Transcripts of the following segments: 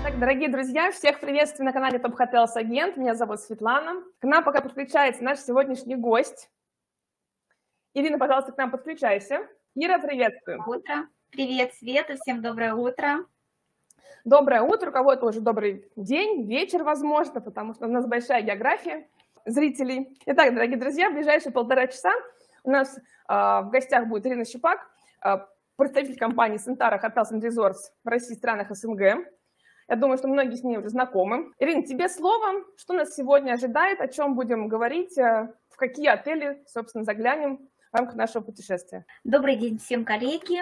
Так, дорогие друзья, всех приветствую на канале Top Hotels Агент. Меня зовут Светлана. К нам пока подключается наш сегодняшний гость. Ирина, пожалуйста, к нам подключайся. Ира, приветствую. Утро. Привет, Света, всем доброе утро. Доброе утро, у кого-то уже добрый день, вечер, возможно, потому что у нас большая география зрителей. Итак, дорогие друзья, в ближайшие 1,5 часа у нас в гостях будет Ирина Щупак, представитель компании Centara Hotels and Resorts в России и странах СНГ. Я думаю, что многие с ней уже знакомы. Ирина, тебе слово. Что нас сегодня ожидает, о чем будем говорить, в какие отели, собственно, заглянем в рамках нашего путешествия? Добрый день всем, коллеги.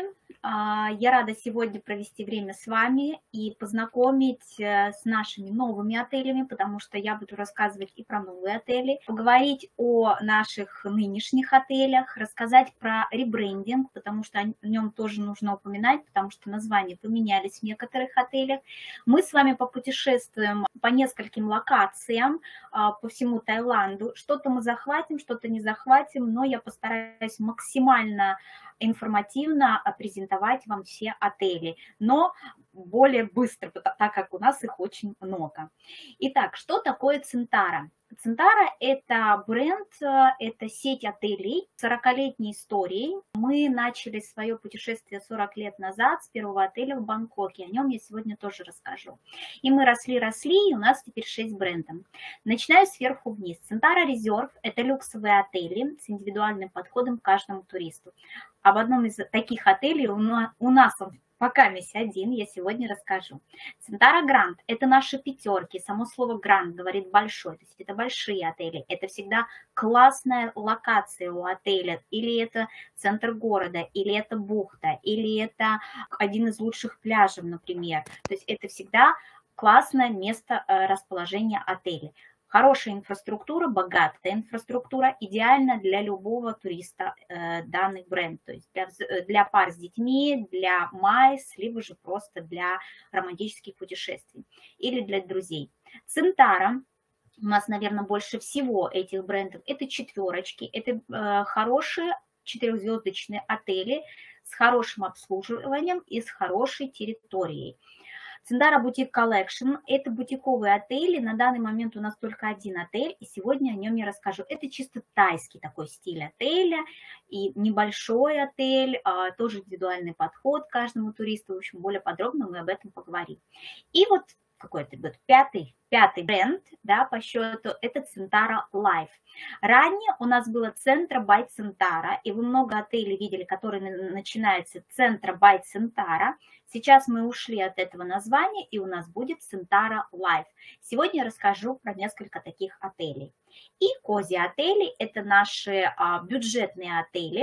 Я рада сегодня провести время с вами и познакомить с нашими новыми отелями, потому что я буду рассказывать и про новые отели, поговорить о наших нынешних отелях, рассказать про ребрендинг, потому что о нем тоже нужно упоминать, потому что названия поменялись в некоторых отелях. Мы с вами попутешествуем по нескольким локациям по всему Таиланду. Что-то мы захватим, что-то не захватим, но я постараюсь максимально информативно презентовать вам все отели, но более быстро, так как у нас их очень много. Итак, что такое Centara? Centara – это бренд, это сеть отелей с 40-летней историей. Мы начали свое путешествие 40 лет назад с первого отеля в Бангкоке. О нем я сегодня тоже расскажу. И мы росли, и у нас теперь 6 брендов. Начинаю сверху вниз. Centara Reserve – это люксовые отели с индивидуальным подходом к каждому туристу. Об одном из таких отелей у нас он пока есть один, я сегодня расскажу. Centara Grand – это наши пятерки. Само слово Grand говорит большой, то есть это большие отели. Это всегда классная локация у отеля. Или это центр города, или это бухта, или это один из лучших пляжей, например. То есть это всегда классное место расположения отеля. Хорошая инфраструктура, богатая инфраструктура, идеально для любого туриста данный бренд. То есть для пар с детьми, для майс, либо же просто для романтических путешествий или для друзей. Centara, у нас, наверное, больше всего этих брендов, это четверочки, это хорошие 4-звездочные отели с хорошим обслуживанием и с хорошей территорией. Centara Boutique Collection – это бутиковые отели. На данный момент у нас только один отель, и сегодня о нем я расскажу. Это чисто тайский такой стиль отеля, и небольшой отель, тоже индивидуальный подход к каждому туристу. В общем, более подробно мы об этом поговорим. И вот какой-то вот пятый бренд, да, по счету, это Centara Life. Ранее у нас было Centra by Centara, и вы много отелей видели, которые начинаются Centra by Centara. Сейчас мы ушли от этого названия, и у нас будет Centara Life. Сегодня я расскажу про несколько таких отелей. И Cozy отели – это наши бюджетные отели,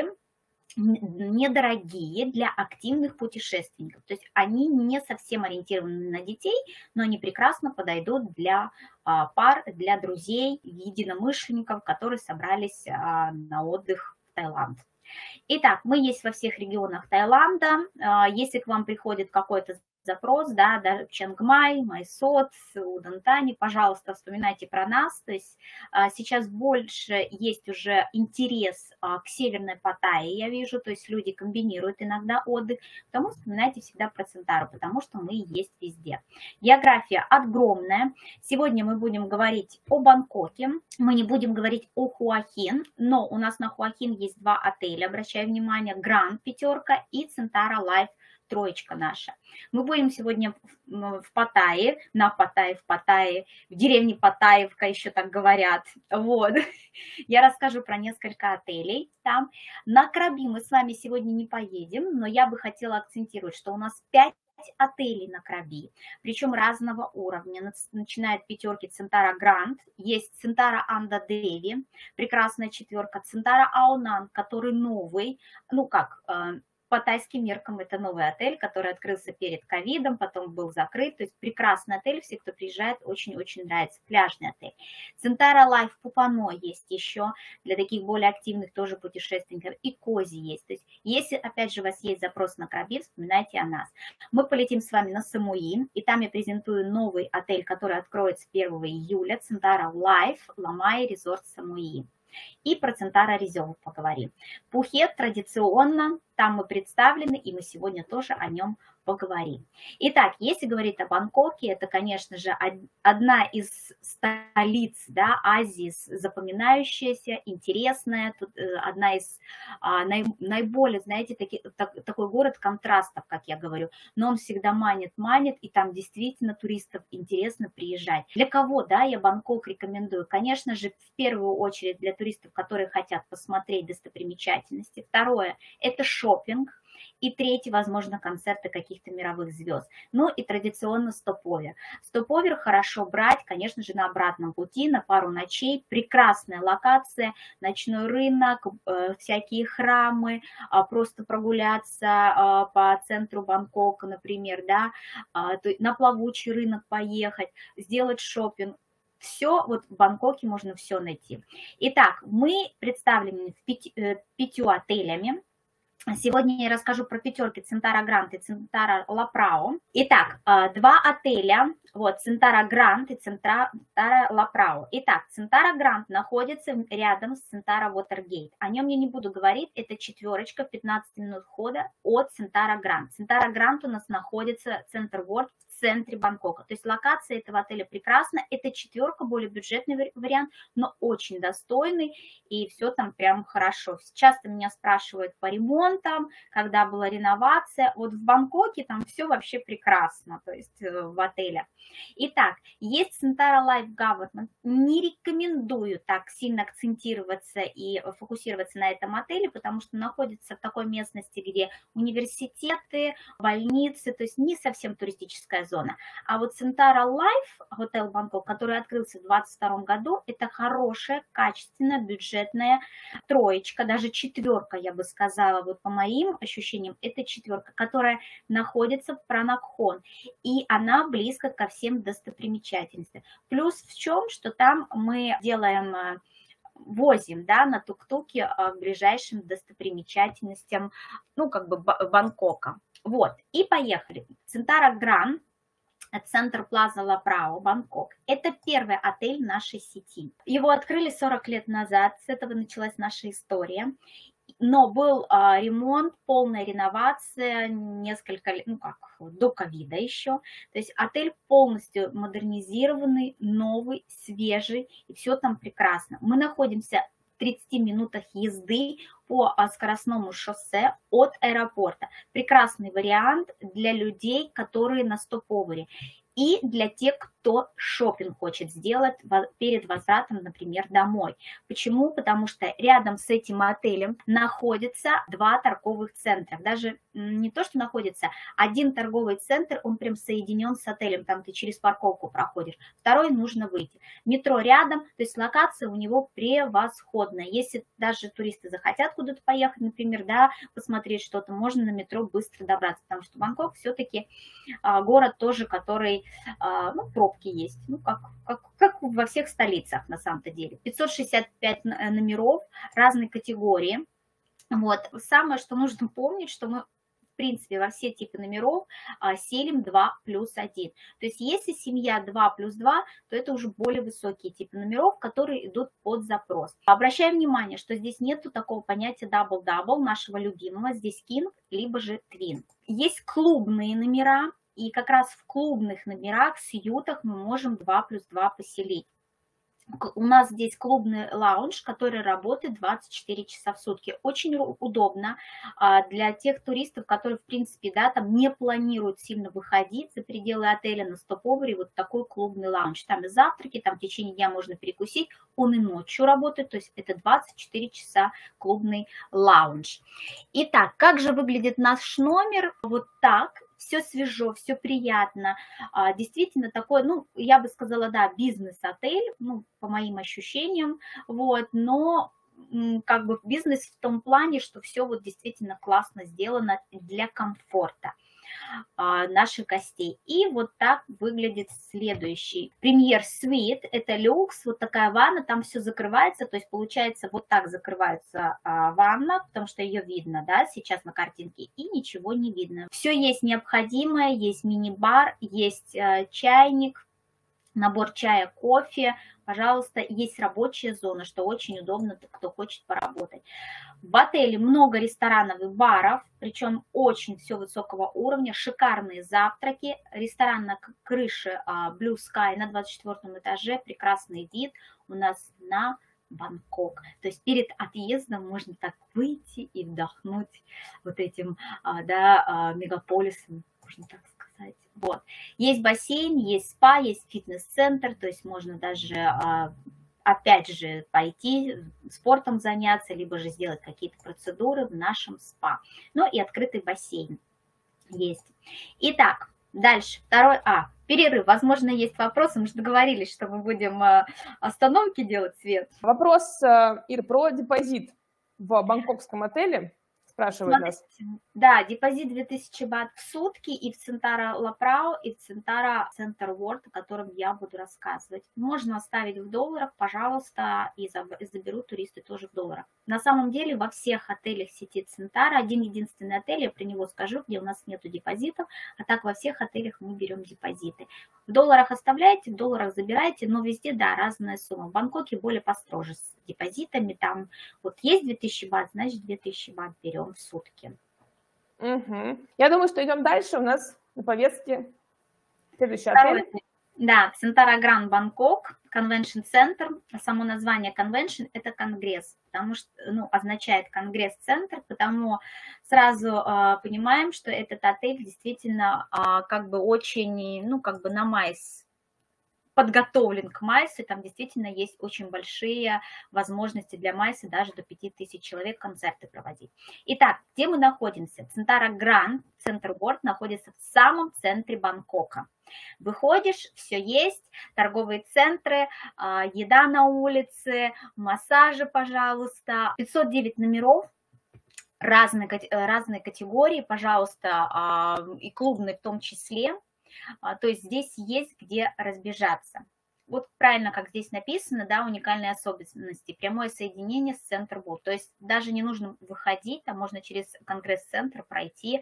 недорогие для активных путешественников. То есть они не совсем ориентированы на детей, но они прекрасно подойдут для пар, для друзей, единомышленников, которые собрались на отдых в Таиланд. Итак, мы есть во всех регионах Таиланда. Если к вам приходит какой-то запрос, да, даже в Чангмай, Майсот, Удантани, пожалуйста, вспоминайте про нас. То есть сейчас больше есть уже интерес к Северной Паттайе, я вижу, то есть люди комбинируют иногда отдых, потому вспоминайте всегда про Центару, потому что мы есть везде. География огромная. Сегодня мы будем говорить о Бангкоке, мы не будем говорить о Хуахин, но у нас на Хуахин есть 2 отеля, обращаю внимание, Гранд пятерка и Centara Life троечка наша. Мы будем сегодня в Паттайе, в Паттайе, в деревне Паттаевка, еще так говорят. Вот. Я расскажу про несколько отелей там. На Краби мы с вами сегодня не поедем, но я бы хотела акцентировать, что у нас 5 отелей на Краби, причем разного уровня. Начинает пятерки Centara Grand, есть Centara Анда Деви, прекрасная четверка, Centara Аонан, который новый, ну как, по тайским меркам это новый отель, который открылся перед ковидом, потом был закрыт. То есть прекрасный отель, все, кто приезжает, очень-очень нравится. Пляжный отель. Centara Life Пупано есть еще для таких более активных тоже путешественников. И Кози есть. То есть если, опять же, у вас есть запрос на Краби, вспоминайте о нас. Мы полетим с вами на Самуи, и там я презентую новый отель, который откроется 1 июля. Centara Life Ламай Резорт Самуи. И про Centara Reserve поговорим. Пхукет традиционно там мы представлены, и мы сегодня тоже о нем поговорим. Итак, если говорить о Бангкоке, это, конечно же, одна из столиц, да, Азии, запоминающаяся, интересная, тут одна из наиболее, знаете, такой город контрастов, как я говорю, но он всегда манит, и там действительно туристов интересно приезжать. Для кого, да, я Бангкок рекомендую? Конечно же, в первую очередь для туристов, которые хотят посмотреть достопримечательности. Второе – это шопинг. И третий, возможно, концерты каких-то мировых звезд. Ну и традиционно стоповер. Стоповер хорошо брать, конечно же, на обратном пути, на пару ночей. Прекрасная локация, ночной рынок, всякие храмы, просто прогуляться по центру Бангкока, например, да, на плавучий рынок поехать, сделать шопинг. Все, вот в Бангкоке можно все найти. Итак, мы представлены 5 отелями. Сегодня я расскажу про пятерки Центара Гранд и Центара Лапрао. Итак, 2 отеля, вот, Центара Гранд и Центара Лапрао. Итак, Центара Гранд находится рядом с Центара Уотергейт. О нем я не буду говорить, это четверочка, 15 минут хода от Центара Гранд. Центара Гранд у нас находится, Центр World, в центре Бангкока. То есть локация этого отеля прекрасна. Это четверка, более бюджетный вариант, но очень достойный, и все там прям хорошо. Часто меня спрашивают по ремонтам, когда была реновация. Вот в Бангкоке там все вообще прекрасно, то есть в отеле. Итак, есть Центара Life Government. Не рекомендую так сильно акцентироваться и фокусироваться на этом отеле, потому что находится в такой местности, где университеты, больницы, то есть не совсем туристическая зона. А вот Центара Life, Hotel Бангкок, который открылся в 2022 году, это хорошая, качественная, бюджетная троечка, даже четверка, я бы сказала, вот по моим ощущениям, это четверка, которая находится в Пранакхон, и она близко ко всем достопримечательностям. Плюс в чем, что там мы возим, да, на тук-туке к ближайшим достопримечательностям, ну, как бы Бангкока. Вот, и поехали. Центара Гранд, Центр Плаза Лапрао, Бангкок. Это первый отель нашей сети. Его открыли 40 лет назад, с этого началась наша история. Но был ремонт, полная реновация, несколько лет, ну как, до ковида еще. То есть отель полностью модернизированный, новый, свежий, и все там прекрасно. Мы находимся в 30 минутах езды по скоростному шоссе от аэропорта. Прекрасный вариант для людей, которые на стоп-овере. И для тех, кто шопинг хочет сделать перед возвратом, например, домой. Почему? Потому что рядом с этим отелем находится 2 торговых центра. Даже не то, что находится, один торговый центр, он прям соединен с отелем, там ты через парковку проходишь. Второй нужно выйти. Метро рядом, то есть локация у него превосходная. Если даже туристы захотят куда-то поехать, например, да, посмотреть что-то, можно на метро быстро добраться, потому что Бангкок все-таки город тоже, который, ну, пробки есть, ну, как во всех столицах на самом-то деле. 565 номеров разной категории. Вот. Самое, что нужно помнить, что мы, в принципе, во все типы номеров селим 2+1. То есть если семья 2+2, то это уже более высокие типы номеров, которые идут под запрос. Обращаем внимание, что здесь нету такого понятия дабл-дабл, нашего любимого, здесь king, либо же twin. Есть клубные номера, и как раз в клубных номерах, сьютах мы можем 2+2 поселить. У нас здесь клубный лаунж, который работает 24 часа в сутки. Очень удобно для тех туристов, которые, в принципе, да, там не планируют сильно выходить за пределы отеля на стоп-овере. Вот такой клубный лаунж. Там и завтраки, там в течение дня можно перекусить. Он и ночью работает, то есть это 24 часа клубный лаунж. Итак, как же выглядит наш номер? Вот так. Все свежо, все приятно, действительно такой, ну, я бы сказала, да, бизнес-отель, ну, по моим ощущениям, вот, но как бы бизнес в том плане, что все вот действительно классно сделано для комфорта наших гостей. И вот так выглядит следующий премьер свит, это люкс, вот такая ванна, там все закрывается, то есть получается вот так закрывается ванна, потому что ее видно, да, сейчас на картинке, и ничего не видно. Все есть необходимое, есть мини-бар, есть чайник, набор чая, кофе, пожалуйста, есть рабочая зона, что очень удобно, кто хочет поработать. В отеле много ресторанов и баров, причем очень все высокого уровня, шикарные завтраки, ресторан на крыше Blue Sky на 24 этаже, прекрасный вид у нас на Бангкок. То есть перед отъездом можно так выйти и вдохнуть вот этим мегаполисом, можно так сказать. Вот. Есть бассейн, есть спа, есть фитнес-центр, то есть можно даже опять же пойти спортом заняться, либо же сделать какие-то процедуры в нашем спа. Ну и открытый бассейн есть. Итак, дальше. Перерыв. Возможно, есть вопросы. Мы же договорились, что мы будем остановки делать, Свет. Вопрос, Ир, про депозит в бангкокском отеле. Спрашивают нас. Да, депозит 2000 бат в сутки и в Центара Лапрау, и в Центара Центр World, о котором я буду рассказывать. Можно оставить в долларах, пожалуйста, и заберут туристы тоже в долларах. На самом деле во всех отелях сети Центара один единственный отель, я про него скажу, где у нас нету депозитов, а так во всех отелях мы берем депозиты. В долларах оставляете, в долларах забираете, но везде, да, разная сумма. В Бангкоке более построже с депозитами, там вот есть 2000 бат, значит 2000 бат берем в сутки. Угу. Я думаю, что идем дальше. У нас на повестке следующий отель. Да, Центара Гранд Бангкок, Convention Center. Само название Convention – это конгресс, потому что, означает конгресс-центр, потому сразу понимаем, что этот отель действительно как бы очень, на майс подготовлен к майсу, там действительно есть очень большие возможности для майса, даже до 5000 человек концерты проводить. Итак, где мы находимся? Центара Гранд, Центр World, находится в самом центре Бангкока. Выходишь, все есть, торговые центры, еда на улице, массажи, пожалуйста. 509 номеров, разные категории, пожалуйста, и клубные в том числе. То есть здесь есть где разбежаться. Вот правильно, как здесь написано, да, уникальные особенности. Прямое соединение с Центр World. То есть даже не нужно выходить, там можно через Конгресс-центр пройти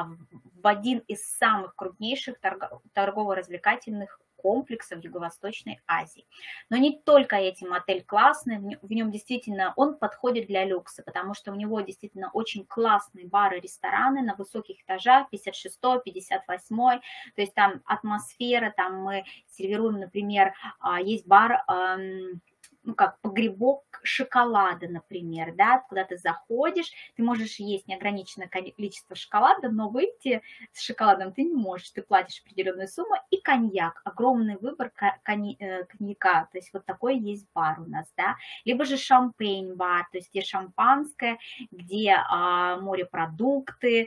в один из самых крупнейших торгово-развлекательных комплексов Юго-Восточной Азии. Но не только этим отель классный, в нем действительно он подходит для люкса, потому что у него действительно очень классные бары, рестораны на высоких этажах, 56-й, 58-й, то есть там атмосфера, там мы сервируем, например, есть бар, как погребок шоколада, например, да, куда ты заходишь, ты можешь есть неограниченное количество шоколада, но выйти с шоколадом ты не можешь, ты платишь определенную сумму, и коньяк, огромный выбор коньяка, то есть вот такой есть бар у нас, да, либо же шампейн-бар, то есть где шампанское, где морепродукты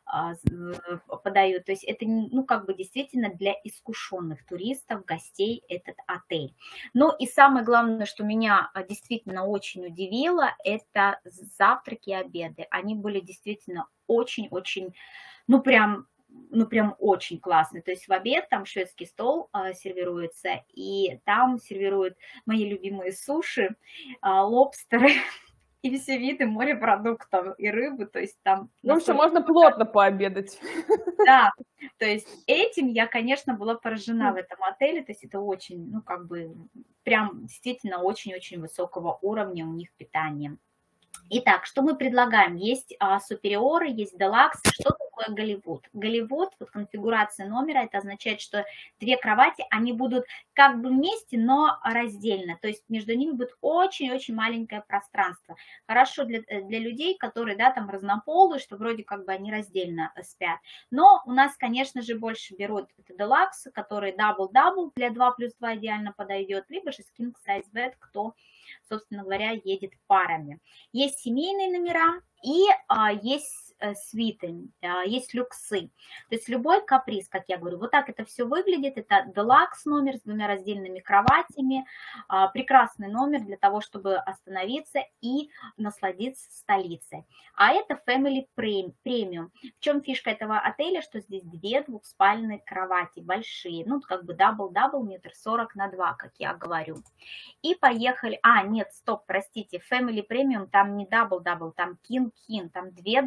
подают, то есть это, как бы действительно для искушенных туристов, гостей этот отель. Ну и самое главное, что меня действительно очень удивило, это завтраки и обеды. Они были действительно очень-очень, прям очень классные. То есть в обед там шведский стол сервируется, и там сервируют мои любимые суши, лобстеры и все виды морепродуктов и рыбы. То есть там... Ну, что можно плотно пообедать. Да, то есть этим я, конечно, была поражена в этом отеле, то есть это очень, прям действительно очень-очень высокого уровня у них питание. Итак, что мы предлагаем? Есть супериоры, есть делакс. Что такое Голливуд? Голливуд, вот конфигурация номера, это означает, что две кровати, они будут как бы вместе, но раздельно. То есть между ними будет очень-очень маленькое пространство. Хорошо для людей, которые, да, там разнополые, что вроде как бы они раздельно спят. Но у нас, конечно же, больше берут это делакс, который дабл-дабл, для 2+2 идеально подойдет, либо же king size bed, кто, собственно говоря, едет парами. Есть семейные номера и есть свиты, есть люксы. То есть любой каприз, как я говорю, вот так это все выглядит. Это делакс номер с двумя раздельными кроватями. Прекрасный номер для того, чтобы остановиться и насладиться столицей. А это Family Premium. В чем фишка этого отеля, что здесь две двухспальные кровати большие. Как бы дабл-дабл, 1,40 м на 2, как я говорю. И поехали. Нет, стоп, простите. Family Premium, там не дабл-дабл, там king-king, там две двухспальные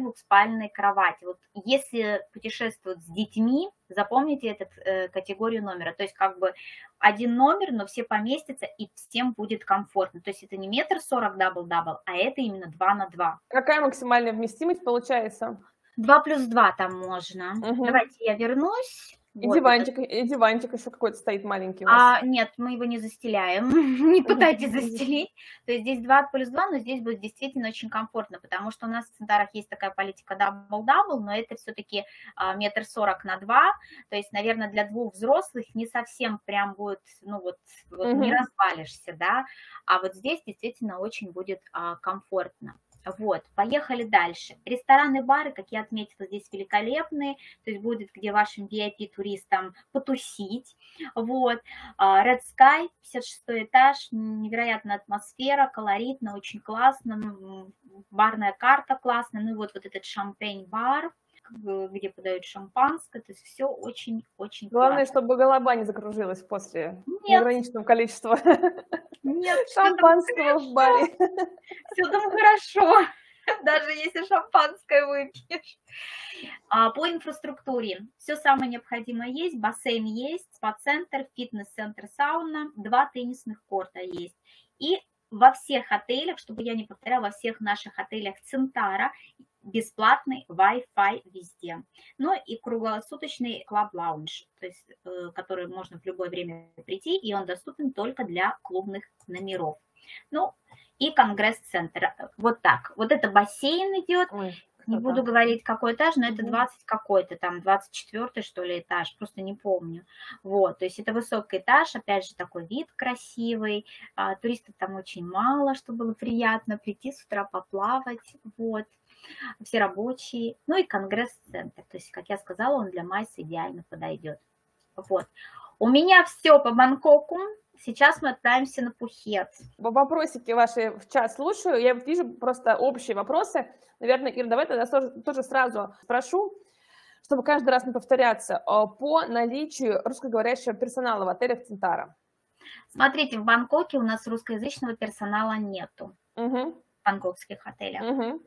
двуспальные кровати. Вот если путешествуют с детьми, запомните эту категорию номера. То есть как бы один номер, но все поместятся, и всем будет комфортно. То есть это не 1,40 м дабл-дабл, а это именно 2 на 2. Какая максимальная вместимость получается? 2 плюс 2 там можно. Угу. Давайте я вернусь. И диванчик еще какой-то стоит маленький у вас. Нет, мы его не застеляем, не пытайтесь застелить. То есть здесь 2 плюс 2, но здесь будет действительно очень комфортно, потому что у нас в Центарах есть такая политика дабл-дабл, но это все-таки 1,40 м на 2, то есть, наверное, для двух взрослых не совсем прям будет, ну вот не развалишься, да, а вот здесь действительно очень будет комфортно. Вот, поехали дальше. Рестораны, бары, как я отметила, здесь великолепные, то есть будет где вашим VIP-туристам потусить. Вот, Red Sky, 56 этаж, невероятная атмосфера, колоритно, очень классно, барная карта классная, ну и вот этот шампейн-бар, где подают шампанское, то есть все очень-очень Главное, классно. чтобы голова не закружилась после неограниченного количества шампанского в баре. Все там хорошо, даже если шампанское выпьешь. По инфраструктуре все самое необходимое есть, бассейн есть, спа-центр, фитнес-центр, сауна, 2 теннисных корта есть. И во всех отелях, чтобы я не повторяла, во всех наших отелях Центара бесплатный Wi-Fi везде. Ну и круглосуточный клаб-лаунж, то есть, который можно в любое время прийти, и он доступен только для клубных номеров. Ну и конгресс-центр. Вот так. Вот это бассейн идет. Не буду говорить, какой этаж, но это 20 какой-то, там 24-й, что ли, этаж, просто не помню. Вот, то есть это высокий этаж, опять же, такой вид красивый, туристов там очень мало, чтобы было приятно прийти с утра поплавать, вот, все рабочие. Ну и конгресс-центр, то есть, как я сказала, он для Майса идеально подойдет. Вот. У меня все по Бангкоку. Сейчас мы отправимся на Пхукет. Вопросики ваши в чат слушаю. Я вижу просто общие вопросы. Наверное, Ира, давай тогда тоже сразу спрошу, чтобы каждый раз не повторяться, по наличию русскоговорящего персонала в отелях Центара. Смотрите, в Бангкоке у нас русскоязычного персонала нету. В бангкокских отелях.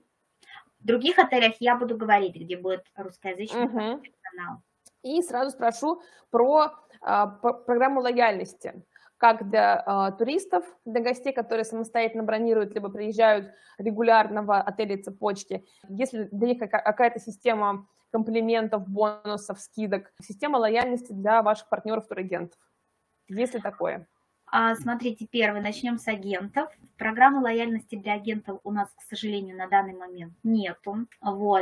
В других отелях я буду говорить, где будет русскоязычный персонал. И сразу спрошу про программу лояльности. Как для туристов, для гостей, которые самостоятельно бронируют, либо приезжают регулярно в отели цепочки. Если для них какая-то система комплиментов, бонусов, скидок, система лояльности для ваших партнеров-турагентов. Есть ли такое? Смотрите, первый, начнем с агентов. Программы лояльности для агентов у нас, к сожалению, на данный момент нету. Вот,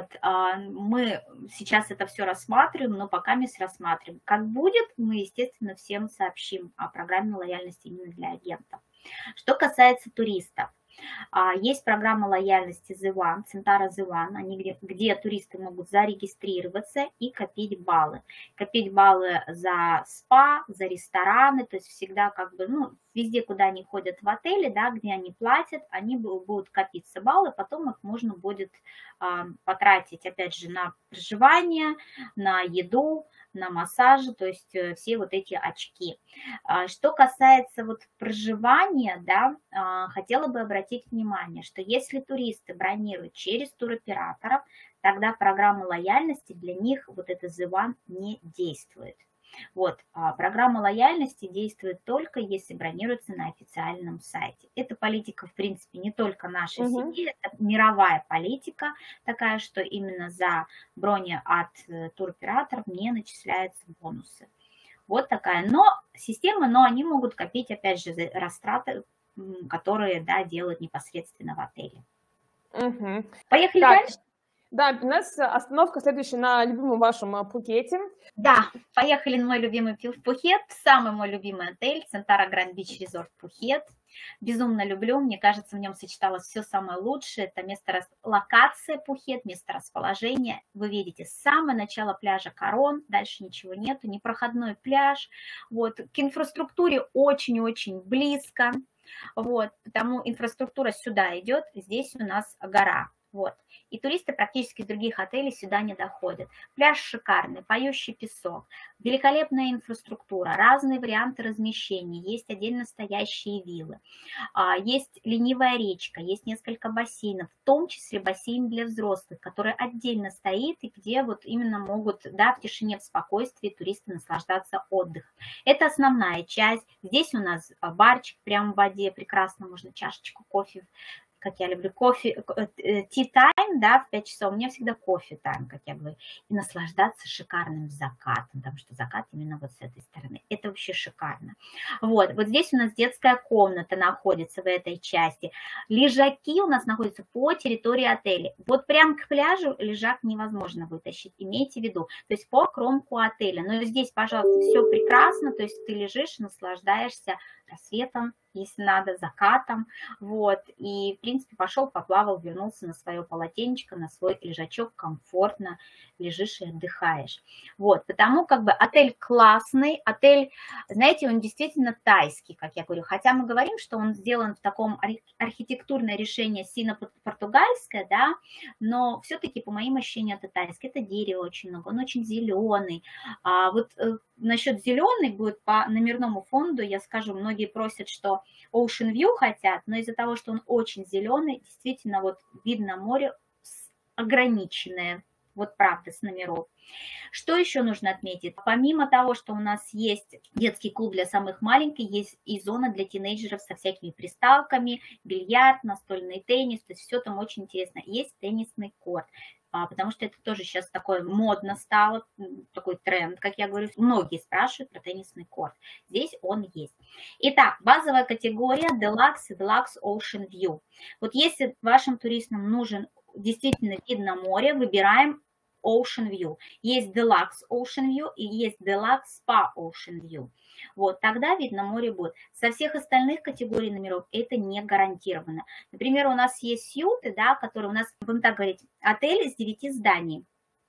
мы сейчас это все рассматриваем, но пока мы рассматриваем. Как будет, мы, естественно, всем сообщим о программе лояльности именно для агентов. Что касается туристов. Есть программа лояльности The One, Центара The One, где туристы могут зарегистрироваться и копить баллы. Копить баллы за спа, за рестораны, то есть всегда как бы, ну, везде, куда они ходят в отеле, да, где они платят, они будут копиться баллы, потом их можно будет потратить, опять же, на проживание, на еду, на массажи, то есть все вот эти очки. Что касается вот проживания, да, хотела бы обратить внимание, что если туристы бронируют через туроператоров, тогда программа лояльности для них, вот это The One, не действует. Вот, программа лояльности действует только если бронируется на официальном сайте. Это политика, в принципе, не только нашей семьи, это мировая политика такая, что именно за брони от туроператоров не начисляются бонусы. Вот такая, но система, но они могут копить, опять же, растраты, которые, да, делают непосредственно в отеле. Поехали дальше. Да, у нас остановка следующая на любимом вашем Пхукете. Да, поехали на мой любимый Пхукет, самый мой любимый отель, Центара Гранд Бич Резорт Пхукет. Безумно люблю, мне кажется, в нем сочеталось все самое лучшее. Это локация Пхукет, место расположения. Вы видите, с самого начала пляжа Корон, дальше ничего нету, непроходной пляж. Вот, к инфраструктуре очень-очень близко. Вот, потому инфраструктура сюда идет, здесь у нас гора. Вот. И туристы практически из других отелей сюда не доходят. Пляж шикарный, поющий песок, великолепная инфраструктура, разные варианты размещений, есть отдельно стоящие виллы, есть ленивая речка, есть несколько бассейнов, в том числе бассейн для взрослых, который отдельно стоит и где вот именно могут, да, в тишине, в спокойствии туристы наслаждаться отдыхом. Это основная часть. Здесь у нас барчик прямо в воде, прекрасно можно чашечку кофе, как я люблю, кофе, tea time, да, в 5 часов, у меня всегда кофе тайм, как я говорю, и наслаждаться шикарным закатом, потому что закат именно вот с этой стороны, это вообще шикарно. Вот здесь у нас детская комната находится в этой части, лежаки у нас находятся по территории отеля, вот прям к пляжу лежак невозможно вытащить, имейте в виду, то есть по кромку отеля, но здесь, пожалуйста, все прекрасно, то есть ты лежишь, наслаждаешься рассветом, если надо, закатом, вот, и, в принципе, пошел, поплавал, вернулся на свое полотенечко, на свой лежачок, комфортно лежишь и отдыхаешь, вот, потому как бы отель классный, отель, знаете, он действительно тайский, как я говорю, хотя мы говорим, что он сделан в таком архитектурное решение сино-португальское, да, но все-таки, по моим ощущениям, это тайский, это дерево очень много, он очень зеленый, вот насчет зеленый будет по номерному фонду, я скажу, многие просят, что Ocean View хотят, но из-за того, что он очень зеленый, действительно вот видно море ограниченное, вот правда, с номеров. Что еще нужно отметить? Помимо того, что у нас есть детский клуб для самых маленьких, есть и зона для тинейджеров со всякими приставками, бильярд, настольный теннис, то есть все там очень интересно. Есть теннисный корт, потому что это тоже сейчас такое модно стало, такой тренд, как я говорю. Многие спрашивают про теннисный корт. Здесь он есть. Итак, базовая категория Deluxe и Deluxe Ocean View. Вот если вашим туристам нужен действительно вид на море, выбираем Ocean View. Есть Deluxe Ocean View и есть Deluxe Spa Ocean View. Вот, тогда вид на море будет. Со всех остальных категорий номеров это не гарантировано. Например, у нас есть сьюты, да, которые у нас, будем так говорить, отель из 9 зданий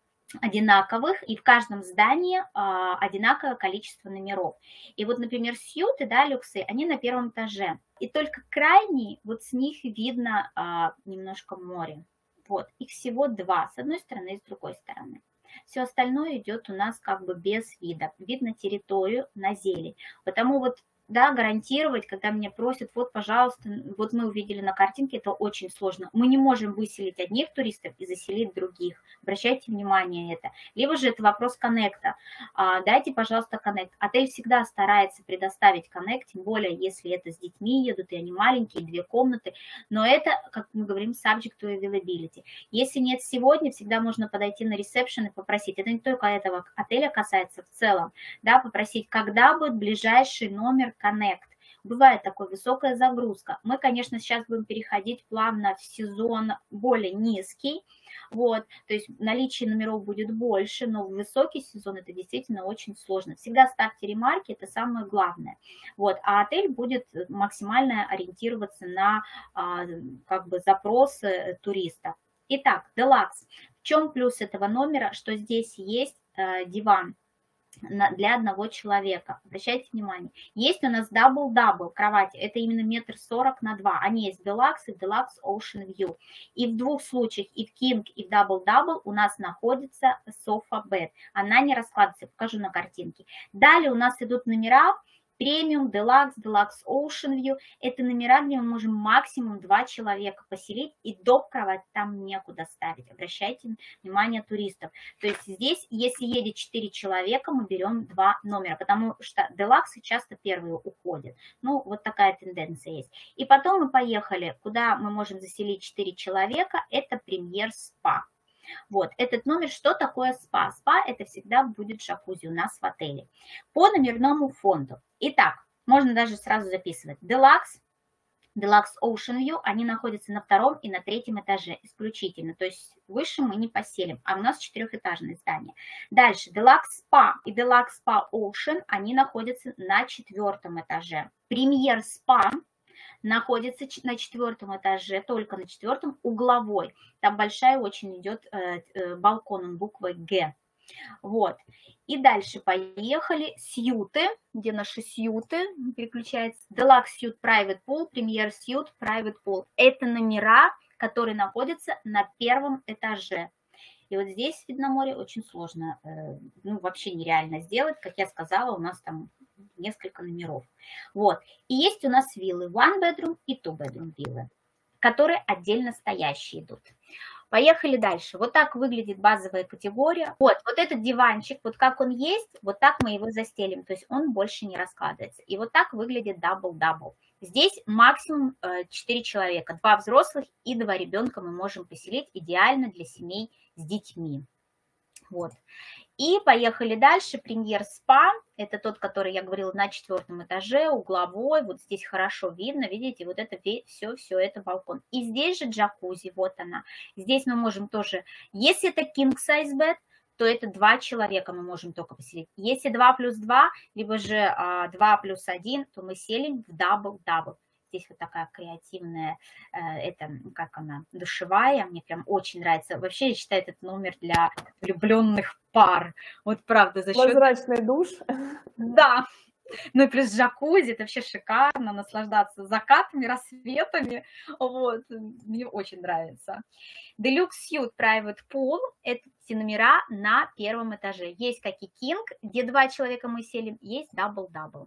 одинаковых, и в каждом здании одинаковое количество номеров. И вот, например, сьюты, да, люксы, они на первом этаже. И только крайний, вот с них видно немножко море. Вот, их всего 2, с одной стороны и с другой стороны. Все остальное идет у нас как бы без вида. Видно территорию на зелень. Потому вот, да, гарантировать, когда меня просят, вот, пожалуйста, вот мы увидели на картинке, это очень сложно. Мы не можем выселить одних туристов и заселить других. Обращайте внимание на это. Либо же это вопрос коннекта. Дайте, пожалуйста, коннект. Отель всегда старается предоставить коннект, тем более, если это с детьми едут, и они маленькие, 2 комнаты. Но это, как мы говорим, subject to availability. Если нет сегодня, всегда можно подойти на ресепшн и попросить. Это не только этого отеля касается в целом. Да, попросить, когда будет ближайший номер Connect. Бывает такой высокая загрузка. Мы, конечно, сейчас будем переходить плавно в сезон более низкий. Вот, то есть наличие номеров будет больше, но в высокий сезон это действительно очень сложно. Всегда ставьте ремарки, это самое главное. Вот, а отель будет максимально ориентироваться на как бы запросы туристов. Итак, Deluxe. В чем плюс этого номера? Что здесь есть диван для одного человека. Обращайте внимание. Есть у нас дабл-дабл кровати. Это именно 1,40 на 2. Они есть в Deluxe и в Deluxe Ocean View. И в 2 случаях, и в King, и в дабл-дабл у нас находится sofa bed. Она не раскладывается. Покажу на картинке. Далее у нас идут номера премиум, Deluxe, Deluxe Ocean View. Это номера, где мы можем максимум 2 человека поселить, и доп. Кровать там некуда ставить. Обращайте внимание туристов. То есть здесь, если едет 4 человека, мы берем 2 номера, потому что Deluxe часто первые уходят. Ну, вот такая тенденция есть. И потом мы поехали, куда мы можем заселить 4 человека, это премьер спа. Вот, этот номер, что такое спа? Спа это всегда будет джакузи у нас в отеле. По номерному фонду. Итак, можно даже сразу записывать. Deluxe, Deluxe Ocean View, они находятся на 2 и на 3 этаже исключительно. То есть выше мы не поселим, а у нас 4-этажное здание. Дальше, Deluxe Spa и Deluxe Spa Ocean, они находятся на 4 этаже. Премьер Spa находится на 4 этаже, только на 4, угловой. Там большая очень идет балкон, он буквой Г. Вот. И дальше поехали. Сьюты. Где наши сьюты? Переключается. Deluxe Suite Private Pool, Premier Suite Private Pool. Это номера, который находится на первом этаже. И вот здесь видно море очень сложно, ну, вообще нереально сделать. Как я сказала, у нас там несколько номеров. Вот. И есть у нас виллы one bedroom и two bedroom виллы, которые отдельно стоящие идут. Поехали дальше. Вот так выглядит базовая категория. Вот этот диванчик, вот как он есть, вот так мы его застелим. То есть он больше не раскладывается. И вот так выглядит дабл-дабл. Здесь максимум 4 человека. 2 взрослых и 2 ребенка мы можем поселить. Идеально для семей с детьми. Вот. И поехали дальше. Премьер спа. Это тот, который я говорила на 4-м этаже, угловой. Вот здесь хорошо видно. Видите, вот это все это балкон. И здесь же джакузи. Вот она. Здесь мы можем тоже, если это king size bed, то это 2 человека мы можем только поселить. Если 2 плюс 2, либо же 2 плюс 1, то мы селим в дабл-дабл. Здесь вот такая креативная, это, как она, душевая, мне прям очень нравится. Вообще, я считаю, этот номер для влюбленных пар. Вот правда, за счет... Прозрачный душ. Да. Ну и плюс джакузи, это вообще шикарно, наслаждаться закатами, рассветами. Вот, мне очень нравится. Deluxe Suite Private Pool – это эти номера на первом этаже. Есть как и King, где 2 человека мы селим, есть Double-Double.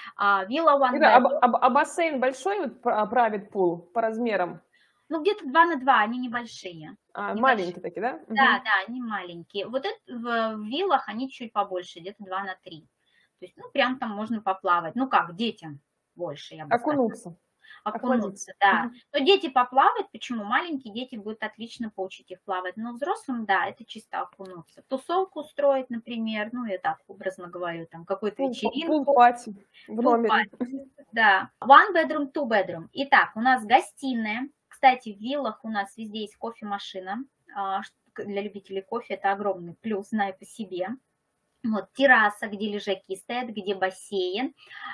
Villa One Bedroom. А бассейн большой, вот Private Pool, по размерам? Ну, где-то 2 на 2, они небольшие. Маленькие такие, да? Да, да, они маленькие. Вот это в виллах они чуть побольше, где-то 2 на 3. То есть, ну, прям там можно поплавать. Ну, как, детям больше, я бы сказала. Окунуться. Окунуться, да. Но дети поплавать, почему? Маленькие дети будут отлично поучить их плавать. Но взрослым, да, это чисто окунуться. Тусовку устроить, например, ну, я так образно говорю, там, какую-то вечеринку. Пул-пати в номере. Да. One bedroom, two bedroom. Итак, у нас гостиная. Кстати, в виллах у нас везде есть кофемашина. Для любителей кофе это огромный плюс, знаю по себе. Вот, терраса, где лежаки стоят, где бассейн.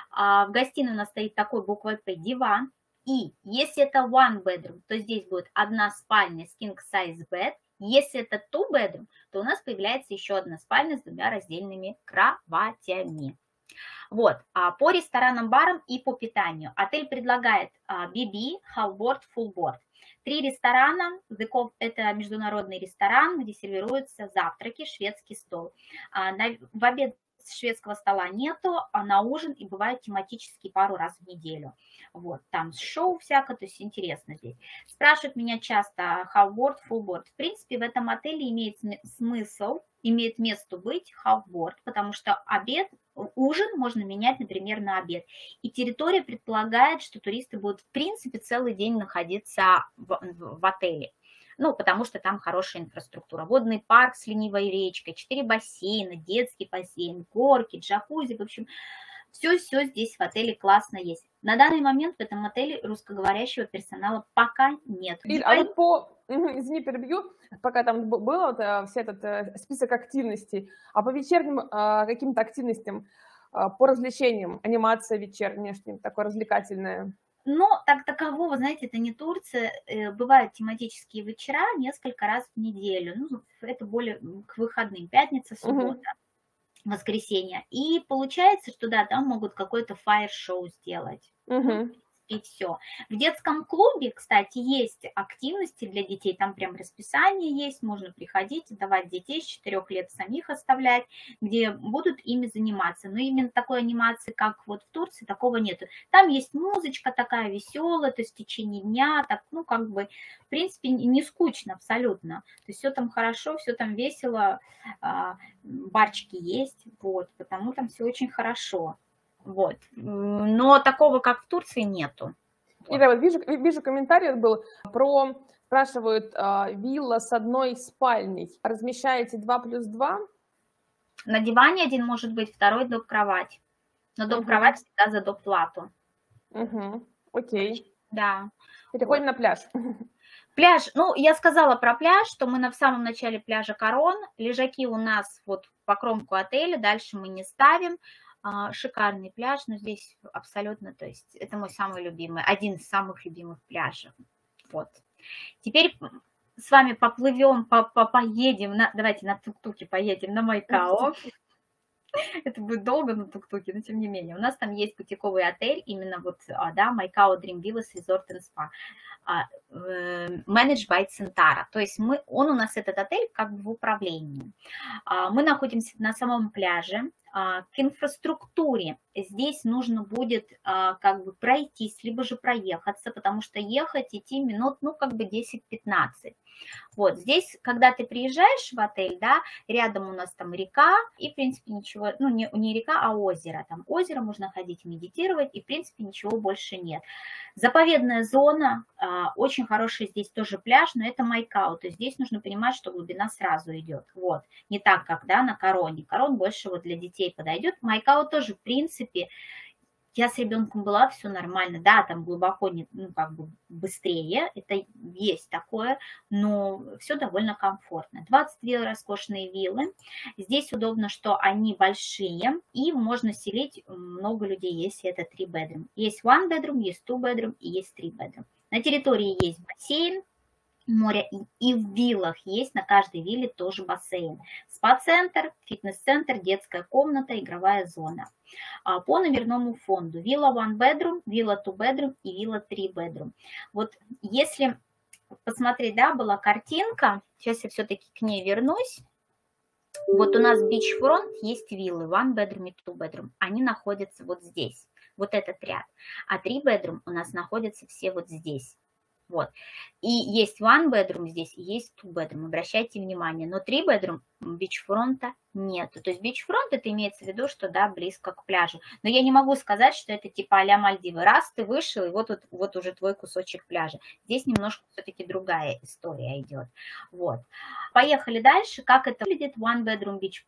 В гостиной у нас стоит такой буквой П диван. И если это one bedroom, то здесь будет одна спальня с king size bed. Если это two bedroom, то у нас появляется еще одна спальня с 2 раздельными кроватями. Вот, по ресторанам, барам и по питанию. Отель предлагает BB, half board, full board. 3 ресторана, это международный ресторан, где сервируются завтраки, шведский стол. В обед шведского стола нету, а на ужин и бывают тематические пару раз в неделю. Вот, там шоу всякое, то есть интересно здесь. Спрашивают меня часто half board, full board. В принципе, в этом отеле имеет смысл, имеет место быть half board, потому что ужин можно менять, например, на обед. И территория предполагает, что туристы будут, в принципе, целый день находиться в отеле. Ну, потому что там хорошая инфраструктура. Водный парк с ленивой речкой, 4 бассейна, детский бассейн, горки, джакузи. В общем, все здесь в отеле классно есть. На данный момент в этом отеле русскоговорящего персонала пока нет. Извини, перебью, пока там был вся этот список активностей, а по вечерним каким-то активностям, по развлечениям, анимация вечерняя, что-нибудь такое развлекательное? Но такового, знаете, это не Турция. Бывают тематические вечера несколько раз в неделю. Ну, это более к выходным. Пятница, суббота, воскресенье. И получается, что да, там могут какое-то фаер-шоу сделать. И все. В детском клубе, кстати, есть активности для детей, там прям расписание есть, можно приходить, давать детей с 4 лет самих оставлять, где будут ими заниматься. Но именно такой анимации, как вот в Турции, такого нету. Там есть музычка такая веселая, то есть в течение дня, так, ну, как бы, в принципе, не скучно абсолютно. То есть все там хорошо, все там весело, барчики есть, вот, потому там все очень хорошо. Вот. Но такого, как в Турции, нету. И да, вот вижу комментарий был спрашивают, вилла с 1 спальней. Размещаете 2 плюс 2? На диване один может быть, второй доп. Кровать. Но доп. Кровать всегда за доплату. Окей. Да. Переходим на пляж. Пляж, ну, я сказала про пляж, что мы в самом начале пляжа Корон. Лежаки у нас вот по кромку отеля, дальше мы не ставим. Шикарный пляж, но здесь абсолютно, то есть это мой самый любимый, один из самых любимых пляжей. Вот. Теперь с вами поплывем, поедем, давайте на тук-туке поедем на Майкао. Это будет долго на тук-туке, но тем не менее. У нас там есть бутиковый отель, именно вот, да, Майкао Dream Villas Resort and Spa, managed by Centauro. То есть он у нас, этот отель, как бы в управлении. Мы находимся на самом пляже. К инфраструктуре здесь нужно будет как бы пройтись, либо же проехаться, потому что ехать идти минут, ну, как бы 10-15. Вот здесь, когда ты приезжаешь в отель, да, рядом у нас там река, и, в принципе, ничего, ну, не река, а озеро. Там озеро, можно ходить медитировать, и, в принципе, ничего больше нет. Заповедная зона, очень хороший здесь тоже пляж, но это Майкао, то есть здесь нужно понимать, что глубина сразу идет. Вот, не так, как, да, на Короне. Корон больше вот для детей подойдет. Майкао тоже, в принципе, я с ребенком была, все нормально, да, там глубоко, ну, как бы быстрее, это есть такое, но все довольно комфортно. 22 роскошные виллы, здесь удобно, что они большие, и можно селить много людей, если это 3 bedroom. Есть 1 bedroom, есть 2 bedroom и есть 3 bedroom. На территории есть бассейн, море, и в виллах есть, на каждой вилле тоже бассейн. Спа-центр, фитнес-центр, детская комната, игровая зона. По номерному фонду вилла 1 bedroom, вилла 2 bedroom и вилла 3 bedroom. Вот если посмотреть, да, была картинка, сейчас я все-таки к ней вернусь. Вот у нас бичфронт есть виллы 1 bedroom и 2 bedroom, они находятся вот здесь, вот этот ряд. А 3 bedroom у нас находятся все вот здесь. Вот. И есть 1 bedroom здесь, и есть 2 bedroom. Обращайте внимание. Но 3 bedroom бичфронта нет. То есть бичфронт, это имеется в виду, что, да, близко к пляжу. Но я не могу сказать, что это типа а-ля Мальдивы. Раз ты вышел, и вот уже твой кусочек пляжа. Здесь немножко все-таки другая история идет. Вот. Поехали дальше. Как это выглядит? 1 bedroom beach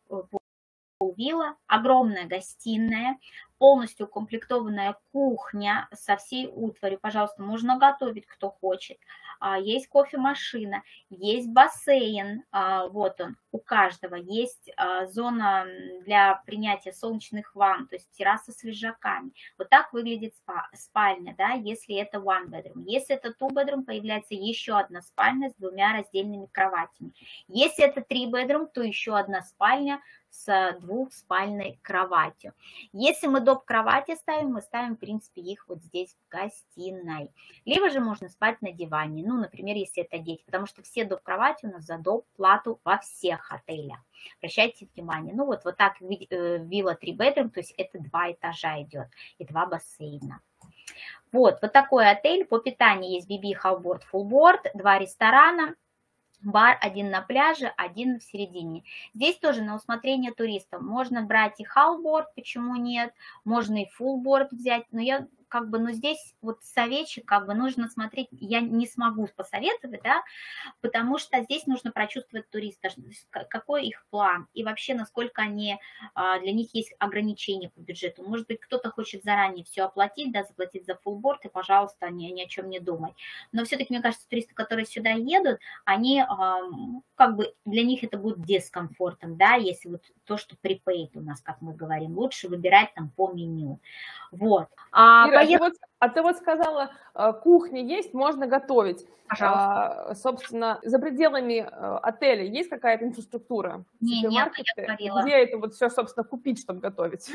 вилла, огромная гостиная, полностью укомплектованная кухня со всей утварью. Пожалуйста, можно готовить, кто хочет. Есть кофемашина, есть бассейн, вот он, у каждого. Есть зона для принятия солнечных ванн, то есть терраса с лежаками. Вот так выглядит спальня, да, если это 1 bedroom. Если это 2 bedroom, появляется еще одна спальня с 2 раздельными кроватями. Если это 3 bedroom, то еще одна спальня с 2-спальной кроватью. Если мы доп. Кровати ставим, мы ставим, в принципе, их вот здесь в гостиной. Либо же можно спать на диване, ну, например, если это дети, потому что все доп. Кровати у нас за доп. Плату во всех отелях. Обращайте внимание. Ну, вот так вилла 3 bedroom, то есть это 2 этажа идет и 2 бассейна. Вот такой отель. По питанию есть BB, Halfboard, Fullboard, 2 ресторана. Бар один на пляже, один в середине. Здесь тоже на усмотрение туристов. Можно брать и halfboard, почему нет? Можно и fullboard взять. Но я как бы, ну здесь вот советчик, как бы нужно смотреть, я не смогу посоветовать, да, потому что здесь нужно прочувствовать туриста, какой их план и вообще насколько они, для них есть ограничения по бюджету. Может быть, кто-то хочет заранее все оплатить, да, заплатить за фуллборд и, пожалуйста, ни о чем не думать. Но все-таки, мне кажется, туристы, которые сюда едут, они, как бы, для них это будет дискомфортом, да, если вот то, что prepaid у нас, как мы говорим, лучше выбирать там по меню. Вот. Ира, ты вот сказала, кухня есть, можно готовить. Пожалуйста. Собственно, за пределами отеля есть какая-то инфраструктура? Нет, я говорила. Где это вот все, собственно, купить, чтобы готовить?